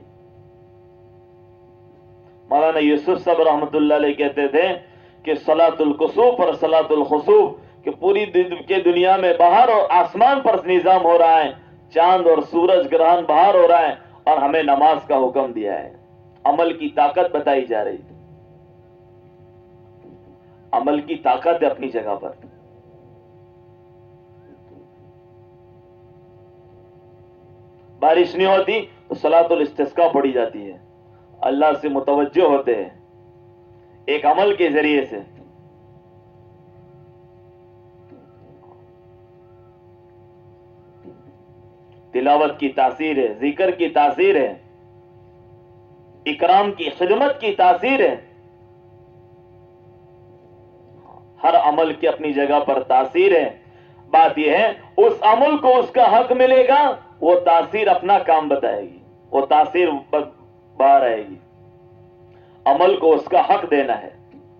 मौलाना यूसुफ साहब रहमतुल्लाह अलैह कहते थे कि सलातुल कुसूफ और सलातुल खुसूफ, कि पूरी के दुनिया में बाहर और आसमान पर निजाम हो रहा है, चांद और सूरज ग्रहण बाहर हो रहा है और हमें नमाज का हुक्म दिया है। अमल की ताकत बताई जा रही थी। अमल की ताकत है अपनी जगह पर। बारिश नहीं होती तो सलातुल इस्तिस्का पढ़ी जाती है, अल्लाह से मुतवज्जो होते हैं एक अमल के जरिए से। तिलावत की तासीर है, जिक्र की तासीर है, इकराम की खिदमत की तासीर है। हर अमल की अपनी जगह पर तासीर है। बात यह है उस अमल को उसका हक मिलेगा, वो तासीर अपना काम बताएगी, वो तासीर बाहर आएगी। अमल को उसका हक देना है।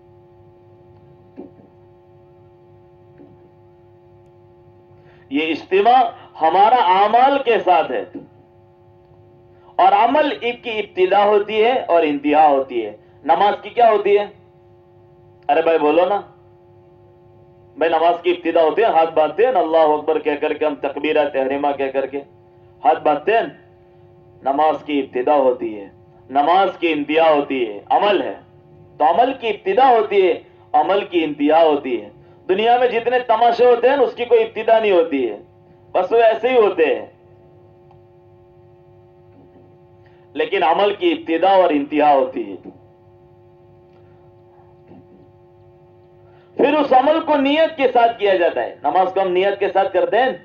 ये इज्तिमा हमारा आमाल के साथ है और अमल की इब्तिदा होती है और इंतहा होती है। नमाज की क्या होती है? अरे भाई बोलो ना भाई। नमाज की इब्तिदा होती है, हाथ बांधते हैं, अल्लाह अकबर कह करके हम तकबीरा तहरीमा कह करके हाथ बांधते हैं। नमाज की इब्तिदा होती है, नमाज की इंतहा होती है, अमल है। तो अमल की इब्तिदा होती है, अमल की इंतहा होती है। दुनिया में जितने तमाशे होते हैं उसकी कोई इब्तिदा नहीं होती है, बस वो ऐसे ही होते हैं। लेकिन अमल की इब्तिदा और इंतहा होती है। फिर उस अमल को नियत के साथ किया जाता है। नमाज को हम नियत के साथ करते हैं,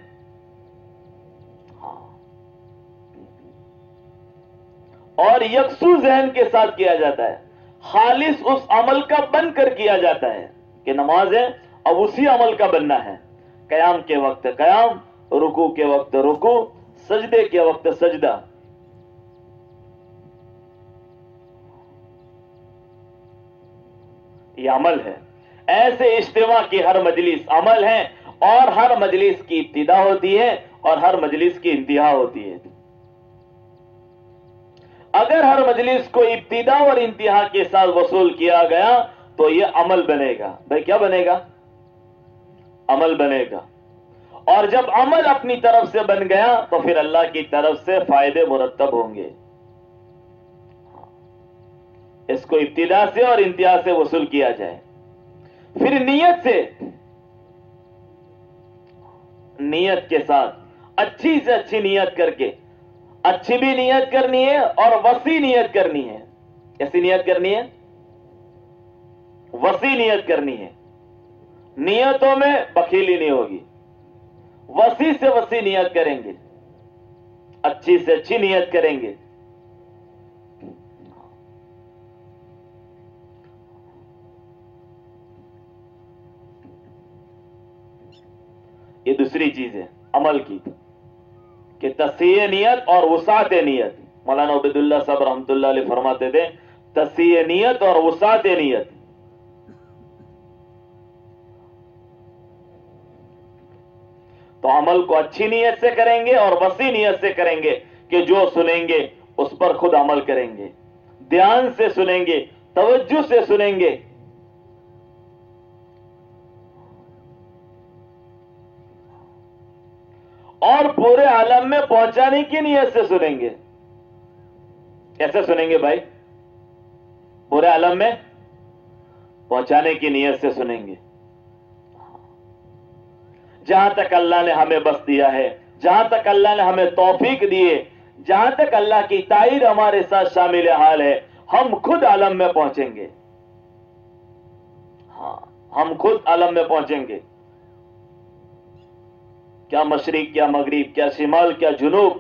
और यकसू जहन के साथ किया जाता है। खालिस उस अमल का बनकर किया जाता है कि नमाज है, अब उसी अमल का बनना है। कयाम के वक्त कयाम, रुकू के वक्त रुकू, सजदे के वक्त सजदा। यह अमल है। ऐसे इज्तिमा की हर मजलिस अमल है और हर मजलिस की इब्तिदा होती है और हर मजलिस की इंतहा होती है। अगर हर मजलिस को इब्तिदा और इंतहा के साथ वसूल किया गया तो यह अमल बनेगा। भाई क्या बनेगा? अमल बनेगा। और जब अमल अपनी तरफ से बन गया तो फिर अल्लाह की तरफ से फायदे मुरत्तब होंगे। इसको इब्तिदा से और इंतहा से वसूल किया जाए। फिर नियत से, नियत के साथ अच्छी से अच्छी नियत करके, अच्छी भी नियत करनी है और वसी नियत करनी है। कैसी नियत करनी है? वसी नियत करनी है। नियतों में बखीली नहीं होगी, वसी से वसी नियत करेंगे, अच्छी से अच्छी नियत करेंगे। ये दूसरी चीज है अमल की कि तस्सीह नियत और वसात नियत। मौलाना उबैदुल्लाह साहब रहमतुल्लाह अलैह फरमाते थे तस्सीह नियत और वसात नियत। तो अमल को अच्छी नियत से करेंगे और वसी नियत से करेंगे कि जो सुनेंगे उस पर खुद अमल करेंगे, ध्यान से सुनेंगे, तवज्जो से सुनेंगे। और पूरे आलम में पहुंचाने की नियत से सुनेंगे। कैसे सुनेंगे भाई? पूरे आलम में पहुंचाने की नियत से सुनेंगे। जहां तक अल्लाह ने हमें बस दिया है, जहां तक अल्लाह ने हमें तौफीक दी है, जहां तक अल्लाह की ताईद हमारे साथ शामिल हाल है, हम खुद आलम में पहुंचेंगे। हाँ, हम खुद आलम में पहुंचेंगे। क्या मशरिक, क्या मगरिब, क्या शिमाल, क्या जुनूब,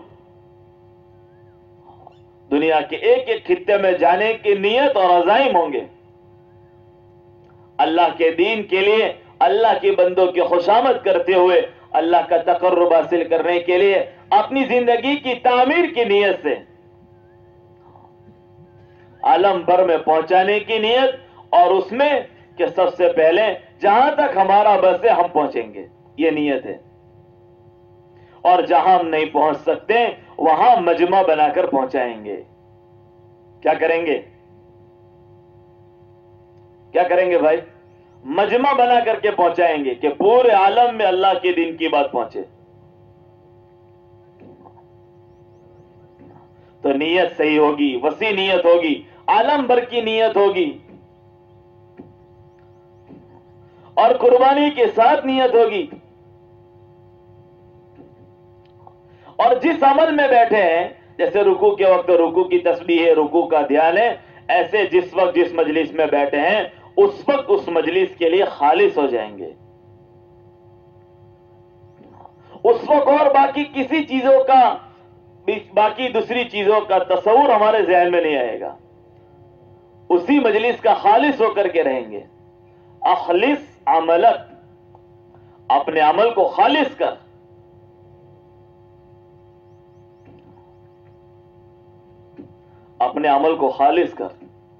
दुनिया के एक एक खित्ते में जाने की नियत और अज़ाइम होंगे। अल्लाह के दीन के लिए, अल्लाह के बंदों की खुशामद करते हुए, अल्लाह का तकर्रुब हासिल करने के लिए अपनी जिंदगी की तामीर की नियत से आलम भर में पहुंचाने की नियत, और उसमें कि सबसे पहले जहां तक हमारा बस है हम पहुंचेंगे, यह नियत है। और जहां हम नहीं पहुंच सकते वहां मजमा बनाकर पहुंचाएंगे। क्या करेंगे? क्या करेंगे भाई? मजमा बना करके पहुंचाएंगे कि पूरे आलम में अल्लाह के दिन की बात पहुंचे। तो नियत सही होगी, वसी नियत होगी, आलम भर की नियत होगी और कुर्बानी के साथ नियत होगी। और जिस अमल में बैठे हैं, जैसे रुकू के वक्त रुकू की तस्बीह है, रुकू का ध्यान है, ऐसे जिस वक्त जिस मजलिस में बैठे हैं उस वक्त उस मजलिस के लिए खालिस हो जाएंगे। उस वक्त और बाकी किसी चीजों का, बाकी दूसरी चीजों का तस्वुर हमारे ज़हन में नहीं आएगा। उसी मजलिस का खालिस होकर के रहेंगे। अखलिस अमलक, अपने अमल को खालिस कर। अपने अमल को खालिस कर,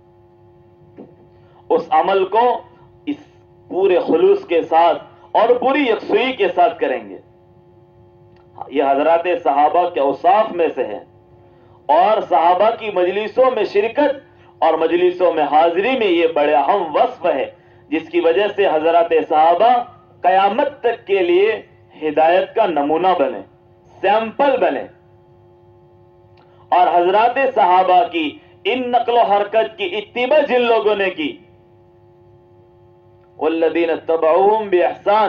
उस अमल को इस पूरे खुलूस के साथ और पूरी यकसुई के साथ करेंगे। यह हजरात सहाबा के औसाफ में से है और सहाबा की मजलिसों में शिरकत और मजलिसों में हाजिरी में यह बड़े अहम वस्फ है, जिसकी वजह से हजरात सहाबा कयामत तक के लिए हिदायत का नमूना बने, सैंपल बने। और हजरात सहाबा की इन नक्लो हरकत की इत्तिबा जिन लोगों ने की, वल्लज़ीन तबअूहुम बिइहसान,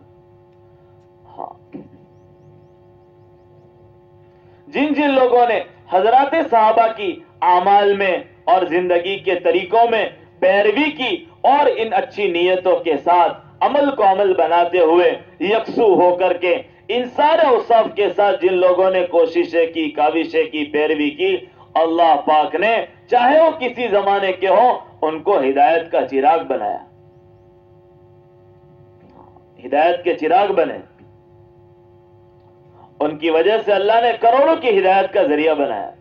जिन जिन लोगों ने हजरात सहाबा की आमाल में और जिंदगी के तरीकों में पैरवी की और इन अच्छी नियतों के साथ अमल को अमल बनाते हुए यकसू होकर के इन सारे औसाफ के साथ जिन लोगों ने कोशिशें की, काविशें की, पैरवी की, अल्लाह पाक ने चाहे वो किसी जमाने के हो उनको हिदायत का चिराग बनाया, हिदायत के चिराग बने। उनकी वजह से अल्लाह ने करोड़ों की हिदायत का जरिया बनाया,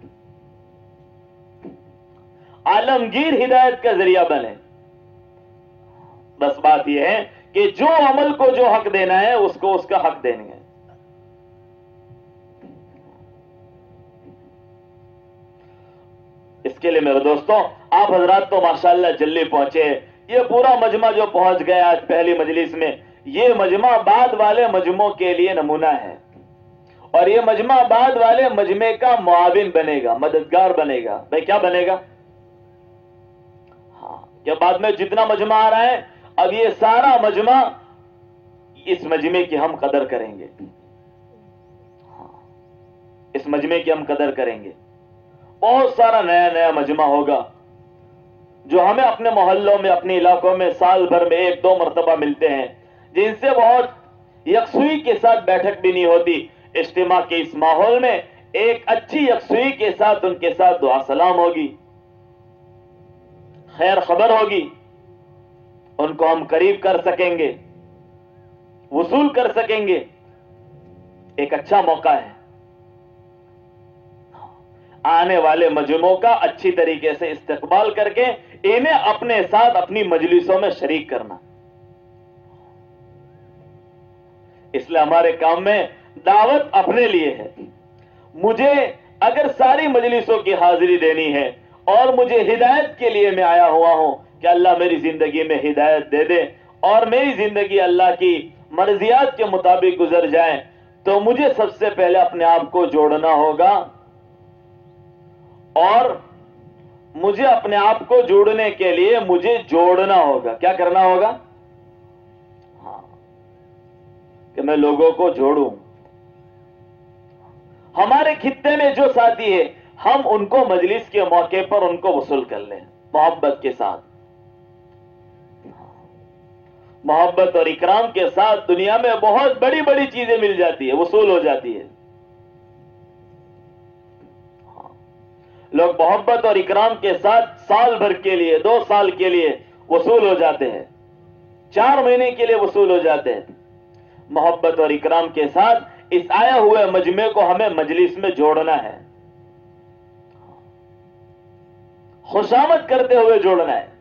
आलमगीर हिदायत का जरिया बने। बस बात यह है कि जो अमल को जो हक देना है उसको उसका हक देंगे। इसके लिए मेरे दोस्तों, आप हजरात तो माशाअल्लाह जल्दी पहुंचे। ये पूरा मजमा जो पहुंच गया आज पहली मजलिस में, ये मजमा बाद वाले मजमों के लिए नमूना है, और ये मजमा बाद वाले मजमे का मुआविन बनेगा, मददगार बनेगा। भाई क्या बनेगा? हाँ, क्या बाद में जितना मजमा आ रहा है, अब ये सारा मजमा, इस मजमे की हम कदर करेंगे। हाँ, इस मजमे की हम कदर करेंगे। बहुत सारा नया नया मजमा होगा जो हमें अपने मोहल्लों में, अपने इलाकों में साल भर में एक दो मरतबा मिलते हैं, जिनसे बहुत यकसुई के साथ बैठक भी नहीं होती। इज्तिमा के इस माहौल में एक अच्छी यकसुई के साथ उनके साथ दुआ सलाम होगी, खैर खबर होगी, उनको हम करीब कर सकेंगे, वसूल कर सकेंगे। एक अच्छा मौका है आने वाले मजमों का अच्छी तरीके से इस्तेकबाल करके इन्हें अपने साथ अपनी मजलिसों में शरीक करना। इसलिए हमारे काम में दावत अपने लिए है। मुझे अगर सारी मजलिसों की हाजिरी देनी है और मुझे हिदायत के लिए मैं आया हुआ हूं कि अल्लाह मेरी जिंदगी में हिदायत दे दे और मेरी जिंदगी अल्लाह की मर्जियात के मुताबिक गुजर जाए, तो मुझे सबसे पहले अपने आप को जोड़ना होगा। और मुझे अपने आप को जोड़ने के लिए मुझे जोड़ना होगा। क्या करना होगा? हाँ, कि मैं लोगों को जोड़ूं। हमारे खित्ते में जो साथी है, हम उनको मजलिस के मौके पर उनको वसूल कर लें मोहब्बत के साथ। मोहब्बत और इकराम के साथ दुनिया में बहुत बड़ी बड़ी चीजें मिल जाती है, वसूल हो जाती है। लोग मोहब्बत और इकराम के साथ साल भर के लिए, दो साल के लिए वसूल हो जाते हैं, चार महीने के लिए वसूल हो जाते हैं। मोहब्बत और इकराम के साथ इस आए हुए मजमे को हमें मजलिस में जोड़ना है, खुशामद करते हुए जोड़ना है।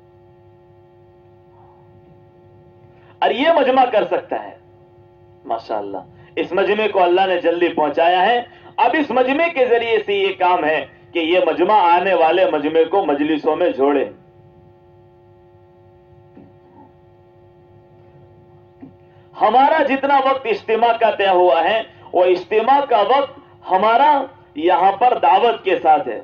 और ये मजमा कर सकता है माशाअल्लाह। इस मजमे को अल्लाह ने जल्दी पहुंचाया है। अब इस मजमे के जरिए से ये काम है कि ये मजमा आने वाले मजमे को मजलिसों में जोड़े। हमारा जितना वक्त इज्तिमा का तय हुआ है, वो इज्तिमा का वक्त हमारा यहां पर दावत के साथ है।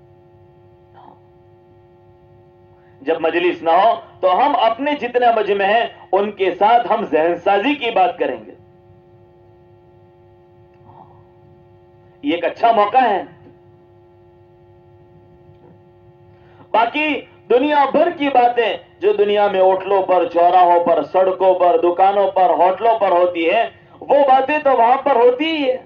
जब मजलिस ना हो तो हम अपने जितने मजमे हैं उनके साथ हम जहनसाजी की बात करेंगे। ये एक अच्छा मौका है। बाकी दुनिया भर की बातें जो दुनिया में होटलों पर, चौराहों पर, सड़कों पर, दुकानों पर, होटलों पर होती है, वो बातें तो वहां पर होती ही है।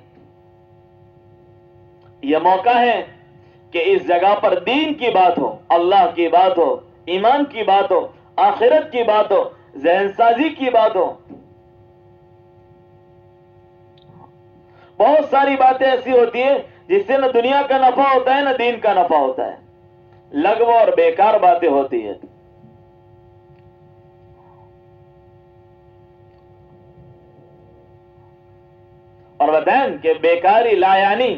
यह मौका है कि इस जगह पर दीन की बात हो, अल्लाह की बात हो, ईमान की बात हो, आखिरत की बात हो, जहनसाजी की बात हो। बहुत सारी बातें ऐसी होती है जिससे न दुनिया का नफा होता है न दीन का नफा होता है, लगव और बेकार बातें होती है। और बताएं कि बेकारी लायानी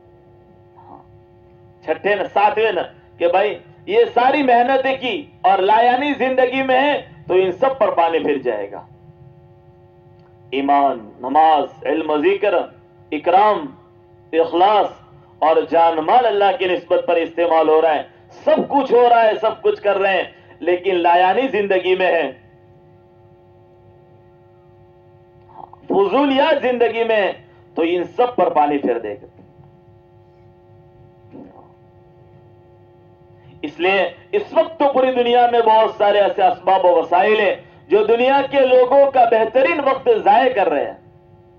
छठे न सातवें न कि भाई ये सारी मेहनतें की और लायानी जिंदगी में है तो इन सब पर पानी फिर जाएगा। ईमान, नमाज, इल्म, जिक्र, इकराम, इखलास और जान माल अल्लाह की निस्बत पर इस्तेमाल हो रहा है, सब कुछ हो रहा है, सब कुछ कर रहे हैं, लेकिन लायानी जिंदगी में है, फजूलियात जिंदगी में है, तो इन सब पर पानी फिर देगा। इसलिए इस वक्त तो पूरी दुनिया में बहुत सारे ऐसे असबाब और वसाइल हैं जो दुनिया के लोगों का बेहतरीन वक्त जाया कर रहे हैं।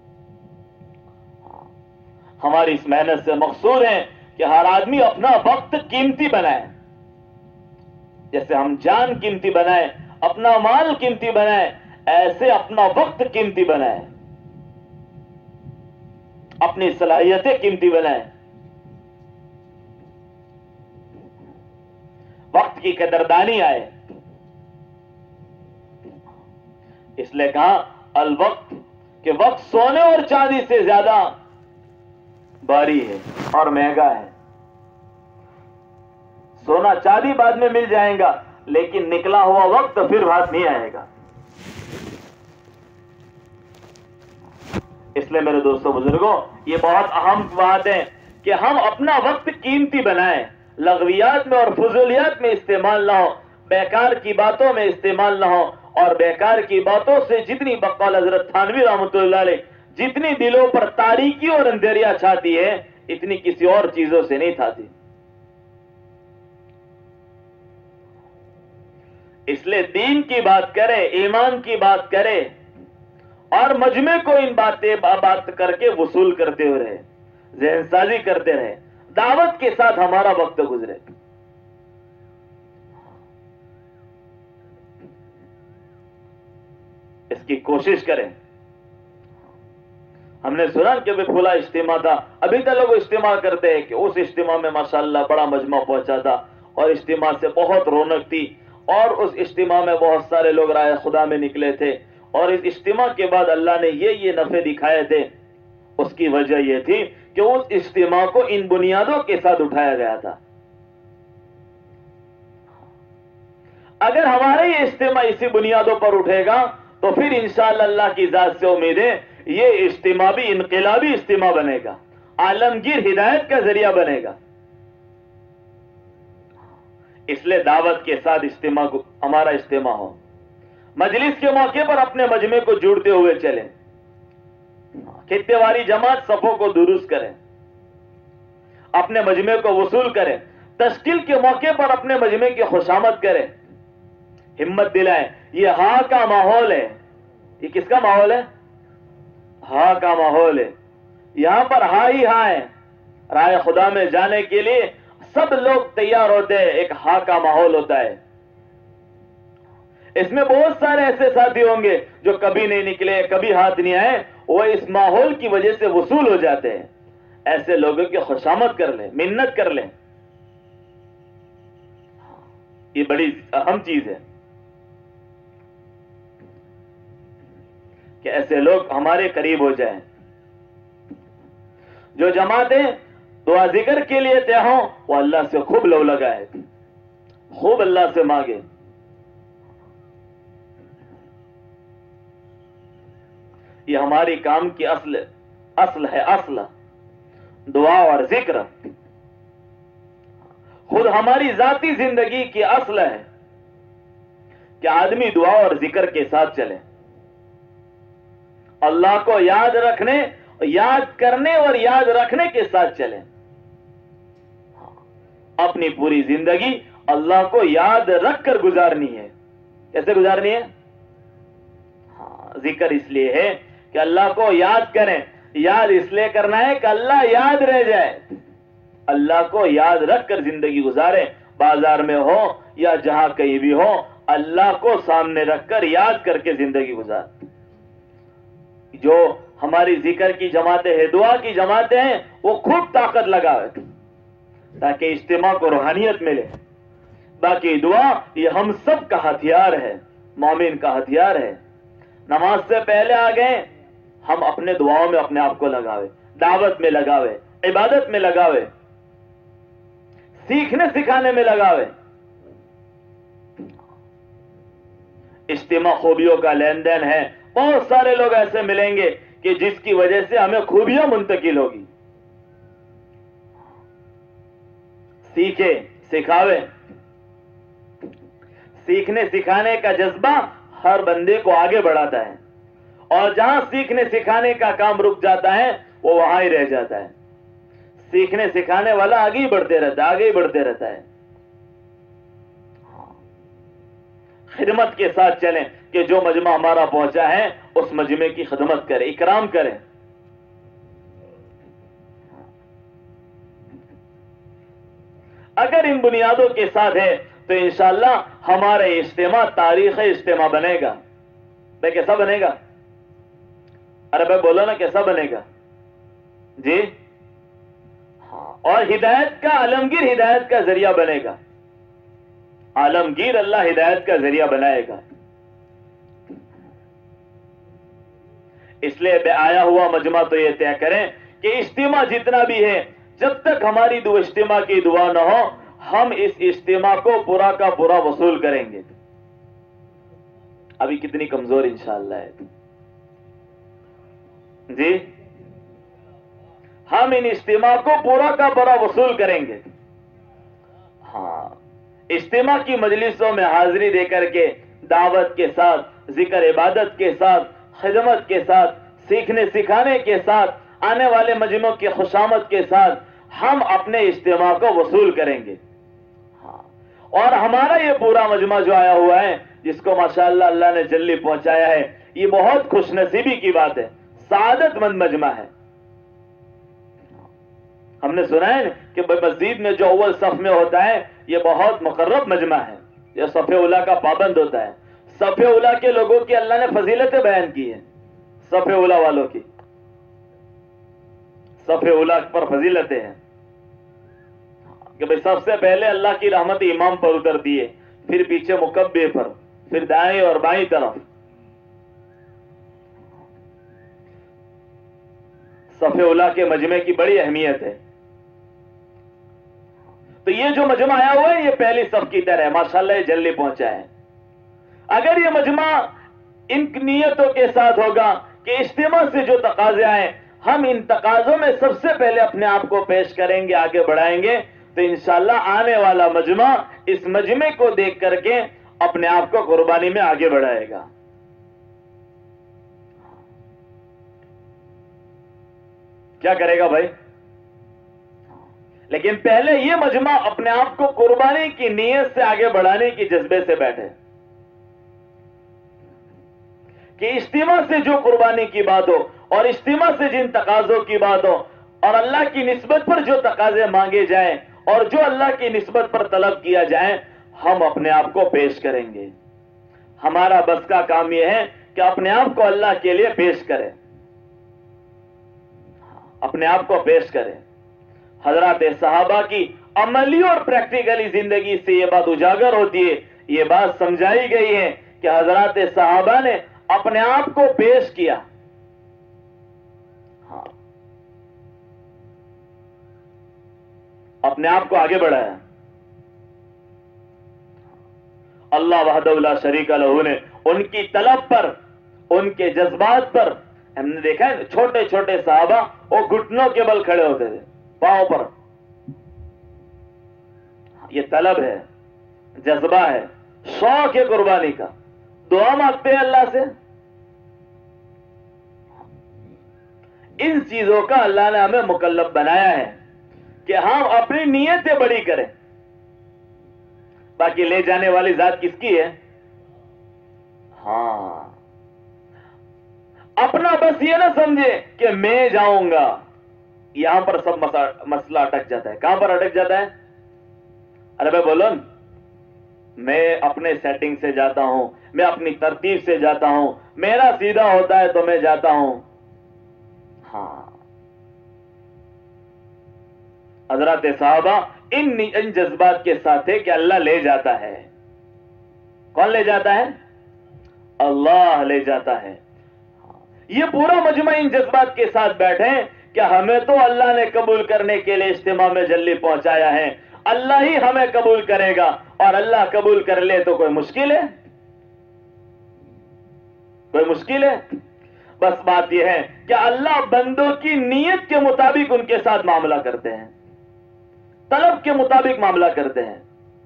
हमारी इस मेहनत से मकसूद है कि हर आदमी अपना वक्त कीमती बनाए, जैसे हम जान कीमती बनाए, अपना माल कीमती बनाए, ऐसे अपना वक्त कीमती बनाए, अपनी सलाहियतें कीमती बनाए, वक्त की कदरदानी आए। इसलिए कहा अल वक्त कि वक्त सोने और चांदी से ज्यादा भारी है और महंगा है। सोना चांदी बाद में मिल जाएगा, लेकिन निकला हुआ वक्त फिर हाथ नहीं आएगा। इसलिए मेरे दोस्तों बुजुर्गों, ये बहुत अहम बात है कि हम अपना वक्त कीमती बनाएं, लगवियात में और फुजूलियात में इस्तेमाल ना हो, बेकार की बातों में इस्तेमाल ना हो, और बेकार की बातों से जितनी बकौल हजरत थानवी रहमतुल्लाह अलैह जितनी दिलों पर तारीकी और अंधेरिया छाती है, इतनी किसी और चीजों से नहीं छाती। इसलिए दीन की बात करें, ईमान की बात करें, और मजमे को इन बातें बात करके वसूल करते हुए रहे, जहनसाजी करते रहे, दावत के साथ हमारा वक्त गुजरे। इसकी कोशिश करें। हमने सुना कि भी खुला इज्तिमा था, अभी तक लोग इज्तिमा करते हैं कि उस इज्तिमा में माशाअल्लाह बड़ा मजमा पहुंचा था और इज्तिमा से बहुत रौनक थी, और उस इज्तिमा में बहुत सारे लोग राह खुदा में निकले थे, और इस इज्तिमा के बाद अल्लाह ने ये ये नफे दिखाए थे। उसकी वजह यह थी कि उस इज्तिमा को इन बुनियादों के साथ उठाया गया था। अगर हमारा ये इज्तिमा इसी बुनियादों पर उठेगा तो फिर इंशाअल्लाह अल्लाह की जात से उम्मीद है ये इज्तिमा भी इनकलाबी इज्तिमा बनेगा, आलमगीर हिदायत का जरिया बनेगा। इसलिए दावत के साथ इज्तिमा को हमारा इज्तिमा हो, मजलिस के मौके पर अपने मजमे को जुड़ते हुए चलें, खित्तेवारी जमात सफों को दुरुस्त करें, अपने मजमे को वसूल करें, तश्कील के मौके पर अपने मजमे की खुशामद करें, हिम्मत दिलाएं। ये हा का माहौल है। ये किसका माहौल है? हा का माहौल है। यहां पर हा ही हा है। राह खुदा में जाने के लिए सब लोग तैयार होते हैं, एक हा का माहौल होता है। इसमें बहुत सारे ऐसे साथी होंगे जो कभी नहीं निकले, कभी हाथ नहीं आए, वो इस माहौल की वजह से वसूल हो जाते हैं। ऐसे लोगों की खुशामद कर लें, मिन्नत कर लें। ये बड़ी अहम चीज है कि ऐसे लोग हमारे करीब हो जाएं। जो जमातें दुआ जिक्र के लिए तय हों, वो अल्लाह से खूब लो लगाए, खूब अल्लाह से मांगे। ये हमारी काम की असल असल है, असल दुआ और जिक्र खुद हमारी जाती जिंदगी की असल है कि आदमी दुआ और जिक्र के साथ चले, अल्लाह को याद रखने, याद करने और याद रखने के साथ चले। अपनी पूरी जिंदगी अल्लाह को याद रखकर गुजारनी है। कैसे गुजारनी है? हाँ, जिक्र इसलिए है कि अल्लाह को याद करें। याद इसलिए करना है कि अल्लाह याद रह जाए। अल्लाह को याद रखकर जिंदगी गुजारे, बाजार में हो या जहां कहीं भी हो, अल्लाह को सामने रखकर याद करके जिंदगी गुजार। जो हमारी जिक्र की जमातें हैं, दुआ की जमातें हैं, वो खूब ताकत लगावे ताकि इज्तिमा को रूहानियत मिले। बाकी दुआ ये हम सब का हथियार है, मोमिन का हथियार है। नमाज से पहले आ गए, हम अपने दुआओं में अपने आप को लगावे, दावत में लगावे, इबादत में लगावे, सीखने सिखाने में लगावे। इज्तिमा खूबियों का लेन देन है। बहुत सारे लोग ऐसे मिलेंगे कि जिसकी वजह से हमें खूबियां मुंतकिल होगी। सीखे, सिखावे। सीखने सिखाने का जज्बा हर बंदे को आगे बढ़ाता है, और जहां सीखने सिखाने का काम रुक जाता है वो वहां ही रह जाता है। सीखने सिखाने वाला आगे ही बढ़ते रहता है, आगे ही बढ़ते रहता है। खिदमत के साथ चलें कि जो मजमा हमारा पहुंचा है उस मजमे की खिदमत करें, इकराम करें। अगर इन बुनियादों के साथ है तो इंशाअल्लाह हमारे इज्तिमा तारीख इज्तिमा बनेगा। भाई कैसा बनेगा? अरे भाई बोलो ना, कैसा बनेगा जी? हाँ, और हिदायत का, आलमगीर हिदायत का जरिया बनेगा। आलमगीर अल्लाह हिदायत का जरिया बनाएगा। इसलिए आया हुआ मजमा तो ये तय करें कि इज्तिमा जितना भी है, जब तक हमारी दो इज्तिमा की दुआ न हो, हम इस इज्तिमा को पूरा का पूरा वसूल करेंगे। अभी कितनी कमजोर इंशाअल्लाह है जी। हम इन इज्तिमा को पूरा का पूरा वसूल करेंगे। हाँ, इज्तिमा की मजलिसों में हाजिरी देकर के, दावत के साथ, जिक्र इबादत के साथ, खिदमत के साथ, सीखने सिखाने के साथ, आने वाले मजमों की खुशामद के साथ हम अपने इज्तिमा को वसूल करेंगे। हाँ, और हमारा ये पूरा मजमा जो आया हुआ है, जिसको माशाअल्लाह अल्लाह ने जल्दी पहुंचाया है, ये बहुत खुशनसीबी की बात है, सादतमंद मजमा है। हमने सुना है कि मस्जिद में जो अव्वल सफ में होता है, ये बहुत मुकर्रब मजमा है, ये सफ़े उला का पाबंद होता है। सफ़े उला के लोगों की अल्लाह ने फजीलतें बयान की है, सफ़े उला वालों की, सफ़े उला पर फजीलतें हैं कि भाई सबसे पहले अल्लाह की रहमत इमाम पर उतरती है, फिर पीछे मुकब्बे पर, फिर दाएं और बाईं तरफ। सफ़े उला के मजमे की बड़ी अहमियत है। तो ये जो मजमा आया हुआ है, ये पहली सफ की तरह है, माशाअल्लाह ये जल्दी पहुंचा है। अगर ये मजमा इन नियतों के साथ होगा कि इज्तिमा से जो तकाजे आए, हम इन तकाजों में सबसे पहले अपने आप को पेश करेंगे, आगे बढ़ाएंगे, तो इंशाअल्लाह आने वाला मजमा इस मजमे को देख करके अपने आप को कुर्बानी में आगे बढ़ाएगा। क्या करेगा भाई? लेकिन पहले यह मजमा अपने आप को कुर्बानी की नीयत से आगे बढ़ाने की जज्बे से बैठे कि इज्तिमा से जो कुर्बानी की बात हो और इज्तिमा से जिन तकाजों की बात हो और अल्लाह की निस्बत पर जो तकाजे मांगे जाएं और जो अल्लाह की निस्बत पर तलब किया जाए, हम अपने आप को पेश करेंगे। हमारा बस का काम यह है कि अपने आप को अल्लाह के लिए पेश करें, अपने आप को पेश करें। हजरत सहाबा की अमली और प्रैक्टिकली जिंदगी से यह बात उजागर होती है, यह बात समझाई गई है कि हजरत सहाबा ने अपने आप को पेश किया। हाँ, अपने आप को आगे बढ़ाया। अल्लाह वहदहु ला शरीका लहू ने उनकी तलब पर, उनके जज्बात पर, हमने देखा है छोटे छोटे सहाबा वो घुटनों के बल खड़े होते थे, पांव पर। ये तलब है, जज्बा है, शौक है कुर्बानी का, दुआ मांगते हैं अल्लाह से। इन चीजों का अल्लाह ने हमें मुकल्लफ बनाया है कि हम अपनी नीयतें बड़ी करें। बाकी ले जाने वाली जात किसकी है? हाँ, अपना बस ये ना समझे कि मैं जाऊंगा, यहां पर सब मसला अटक जाता है। कहां पर अटक जाता है? अरे भाई बोलो, मैं अपने सेटिंग से जाता हूं, मैं अपनी तरतीब से जाता हूं, मेरा सीधा होता है तो मैं जाता हूं। हाँ, हजरत साहबा इन इन जज्बात के साथ है कि अल्लाह ले जाता है। कौन ले जाता है? अल्लाह ले जाता है। ये पूरा मजमा इन जज्बात के साथ बैठे कि हमें तो अल्लाह ने कबूल करने के लिए इज्तिमा में जल्दी पहुंचाया है, अल्लाह ही हमें कबूल करेगा, और अल्लाह कबूल कर ले तो कोई मुश्किल है? कोई मुश्किल है? बस बात यह है कि अल्लाह बंदों की नीयत के मुताबिक उनके साथ मामला करते हैं, तलब के मुताबिक मामला करते हैं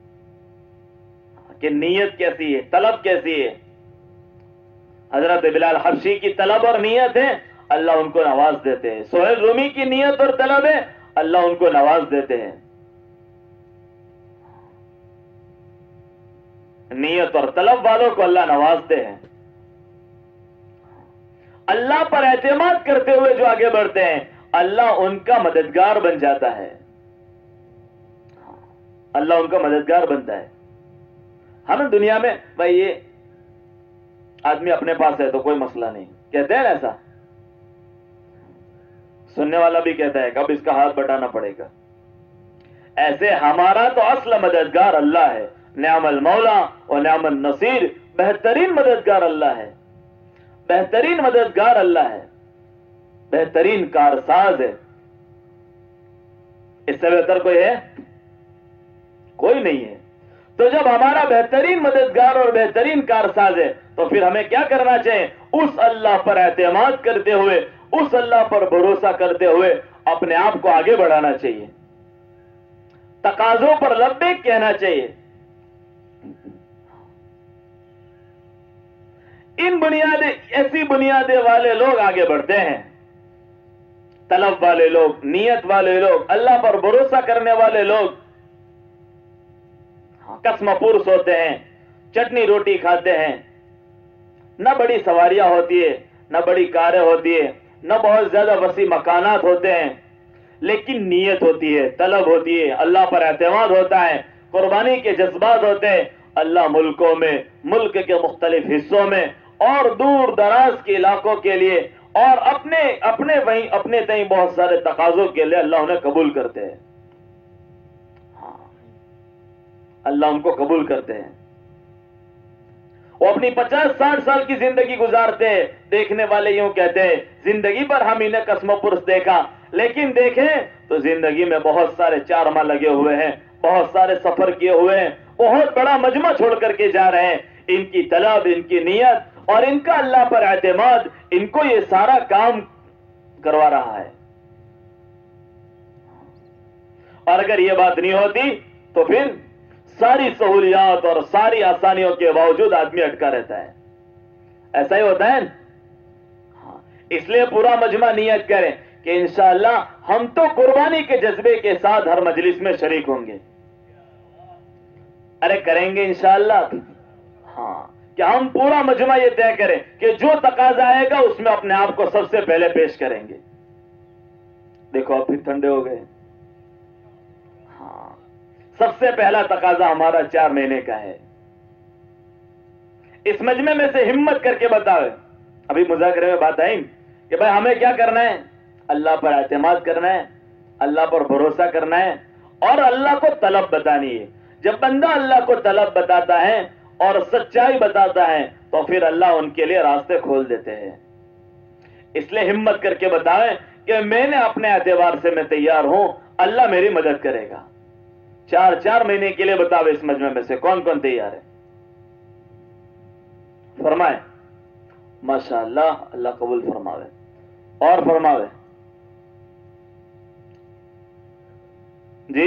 कि नीयत कैसी है, तलब कैसी है। हजरत बिलाल हबशी की तलब और नीयत है, अल्लाह उनको नवाज देते हैं। सोहेल रूमी की नीयत और तलब है, अल्लाह उनको नवाज देते हैं। नीयत और तलब वालों को अल्लाह नवाजते हैं। अल्लाह पर एतमाद करते हुए जो आगे बढ़ते हैं, अल्लाह उनका मददगार बन जाता है, अल्लाह उनका मददगार बनता है। हमें दुनिया में भाई ये आदमी अपने पास है तो कोई मसला नहीं, कहते हैं ऐसा, सुनने वाला भी कहता है कब इसका हाथ बटाना पड़ेगा। ऐसे हमारा तो असल मददगार अल्लाह है, नियामल मौला और नियामल नसीर, बेहतरीन मददगार अल्लाह है, बेहतरीन मददगार अल्लाह है, बेहतरीन कारसाज है। इससे बेहतर कोई है? कोई नहीं है। तो जब हमारा बेहतरीन मददगार और बेहतरीन कारसाज है तो फिर हमें क्या करना चाहिए? उस अल्लाह पर एतमाद करते हुए, उस अल्लाह पर भरोसा करते हुए अपने आप को आगे बढ़ाना चाहिए, तकाजों पर लब्बैक कहना चाहिए। इन बुनियादे ऐसी बुनियादे वाले लोग आगे बढ़ते हैं, तलब वाले लोग, नियत वाले लोग, अल्लाह पर भरोसा करने वाले लोग कसम पुरुष होते हैं, चटनी रोटी खाते हैं। न बड़ी सवारियां होती है, न बड़ी कारें होती है, न बहुत ज्यादा वसी मकानात होते हैं, लेकिन नीयत होती है, तलब होती है, अल्लाह पर एतमाद होता है, कुर्बानी के जज्बात होते हैं। अल्लाह मुल्कों में, मुल्क के मुख्तलिफ हिस्सों में और दूर दराज के इलाकों के लिए और अपने अपने वहीं अपने तहीं बहुत सारे तकाजों के लिए अल्लाह उन्हें कबूल करते हैं। अल्लाह उनको कबूल करते हैं। वो अपनी पचास साठ साल की जिंदगी गुजारते हैं। देखने वाले यूं कहते हैं जिंदगी पर हम इन्हें कसम पुरुष देखा, लेकिन देखें तो जिंदगी में बहुत सारे चार माह लगे हुए हैं, बहुत सारे सफर किए हुए हैं, बहुत बड़ा मजमा छोड़ करके जा रहे हैं। इनकी तलब, इनकी नियत और इनका अल्लाह पर एतमाद इनको ये सारा काम करवा रहा है। और अगर ये बात नहीं होती तो फिर सारी सहूलियात और सारी आसानियों के बावजूद आदमी अटका रहता है। ऐसा ही होता है। हाँ, इसलिए पूरा मजमा नियत करें कि इंशाअल्लाह हम तो कुर्बानी के जज्बे के साथ हर मजलिस में शरीक होंगे। अरे करेंगे इंशाअल्लाह। हाँ, कि हम पूरा मजमा ये तय करें कि जो तकाजा आएगा उसमें अपने आप को सबसे पहले पेश करेंगे। देखो अब फिर ठंडे हो गए। हाँ, सबसे पहला तकाजा हमारा चार महीने का है। इस मजमे में से हिम्मत करके बताओ। अभी मुज़ाकरे में बात आई कि भाई हमें क्या करना है? अल्लाह पर एतमाद करना है, अल्लाह पर भरोसा करना है और अल्लाह को तलब बतानी है। जब बंदा अल्लाह को तलब बताता है और सच्चाई बताता है तो फिर अल्लाह उनके लिए रास्ते खोल देते हैं। इसलिए हिम्मत करके बताएं कि मैंने अपने एतबार से मैं तैयार हूं, अल्लाह मेरी मदद करेगा। चार चार महीने के लिए बताओ इस मजमे में से कौन कौन तैयार है? फरमाए। माशाअल्लाह, अल्लाह कबूल फरमावे। और फरमावे जी,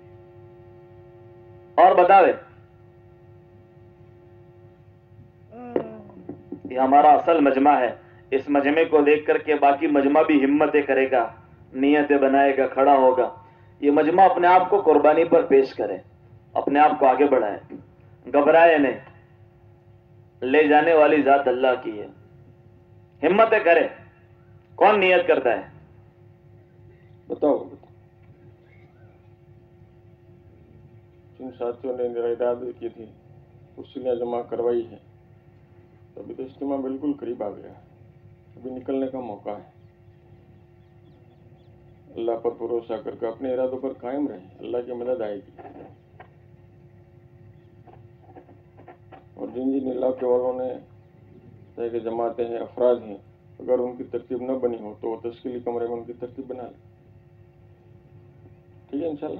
और बतावे। ये हमारा असल मजमा है। इस मजमे को देख करके बाकी मजमा भी हिम्मतें करेगा, नियतें बनाएगा, खड़ा होगा। ये मजमा अपने आप को कुर्बानी पर पेश करे, अपने आप को आगे बढ़ाए, घबराए नहीं। ले जाने वाली जात अल्लाह की है। हिम्मतें करे। कौन नियत करता है? बताओ, बताओ। जिन साथियों ने इरादा की थी कुर्सियां जमा करवाई है, तो अभी तो इज्तिमा बिल्कुल करीब आ गया है। अभी निकलने का मौका है। अल्लाह पर भरोसा करके अपने इरादों पर कायम रहे, अल्लाह की मदद आएगी। और जिन जिन इलाके वालों ने चाहे कि जमाते हैं, अफराद हैं, अगर उनकी तरतीब न बनी हो तो वो तश्कीली कमरे में उनकी तरतीब बना ले। ठीक है इंशाल्लाह।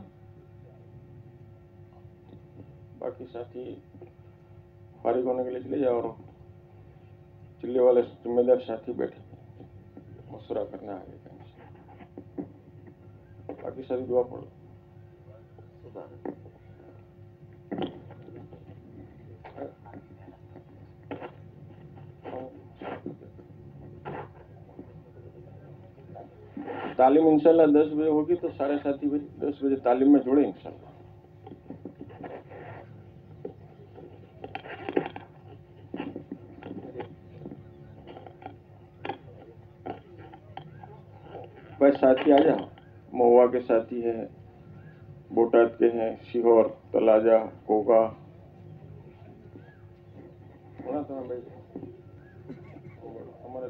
बाकी साथी फारिग होने के लिए चले जाओ और चिल्ले वाले जिम्मेदार साथी बैठे मशवरा करना आगे का। बाकी सारी दुआ पढ़ो। तालीम इंशाल्लाह दस बजे होगी तो सारे साथी भी दस बजे तालीम में जुड़े इंशाल्लाह। भाई साथी आ जाओ। महुआ के साथी हैं, बोटाद के हैं, सीहोर, तलाजा, कोगा। भाई हमारे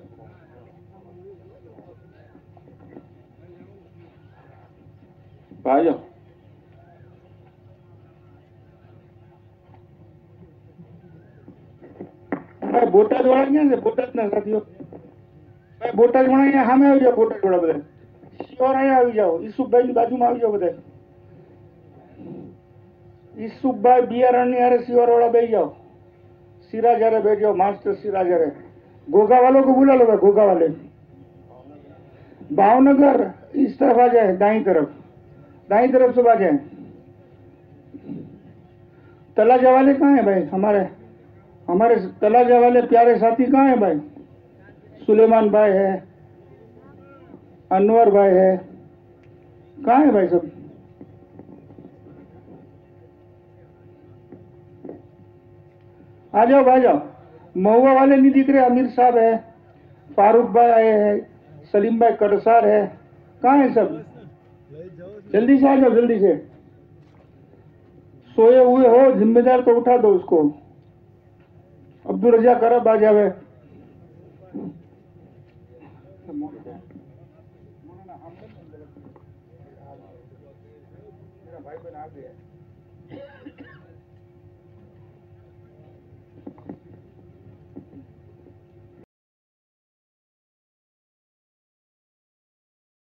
आ जाओ। બોટાદ વાળા ક્યાં છે? બોટાદના સાથીઓ ભાઈ, બોટાદ વાળા અહીંયા સામે આવી જાઓ. બોટાદ વાળા બધા શિયોર અહીંયા આવી જાઓ. ઈસુફભાઈ ની બાજુમાં આવી જાઓ બધા. ઈસુફભાઈ બિયારણ ની હારે શિયોર વાળા બેસી જાઓ. सिराज हारे बैठ जाओ. मास्टर सिराज हारे. गोगा वालों को बुला लो भाई. गोगा वाले भावनगर इस तरफ आ जाए. दाई तरफ दाई तरफ सब आ जाए. तलाजा वाले कहाँ है भाई? हमारे हमारे तलाजा वाले प्यारे साथी कहाँ है भाई? सुलेमान भाई है, अनवर भाई है. कहाँ है भाई सब? आ जाओ भाई, जाओ. महुआ वाले नहीं दिख रहे? अमीर साहब है, फारूक भाई आए हैं, सलीम भाई कड़सार है. कहाँ है सब? जल्दी से आ जाओ, जल्दी से. सोए हुए हो, जिम्मेदार तो उठा दो उसको. अब्दुल रजा करब आ जावे. भाई बहन आ गए.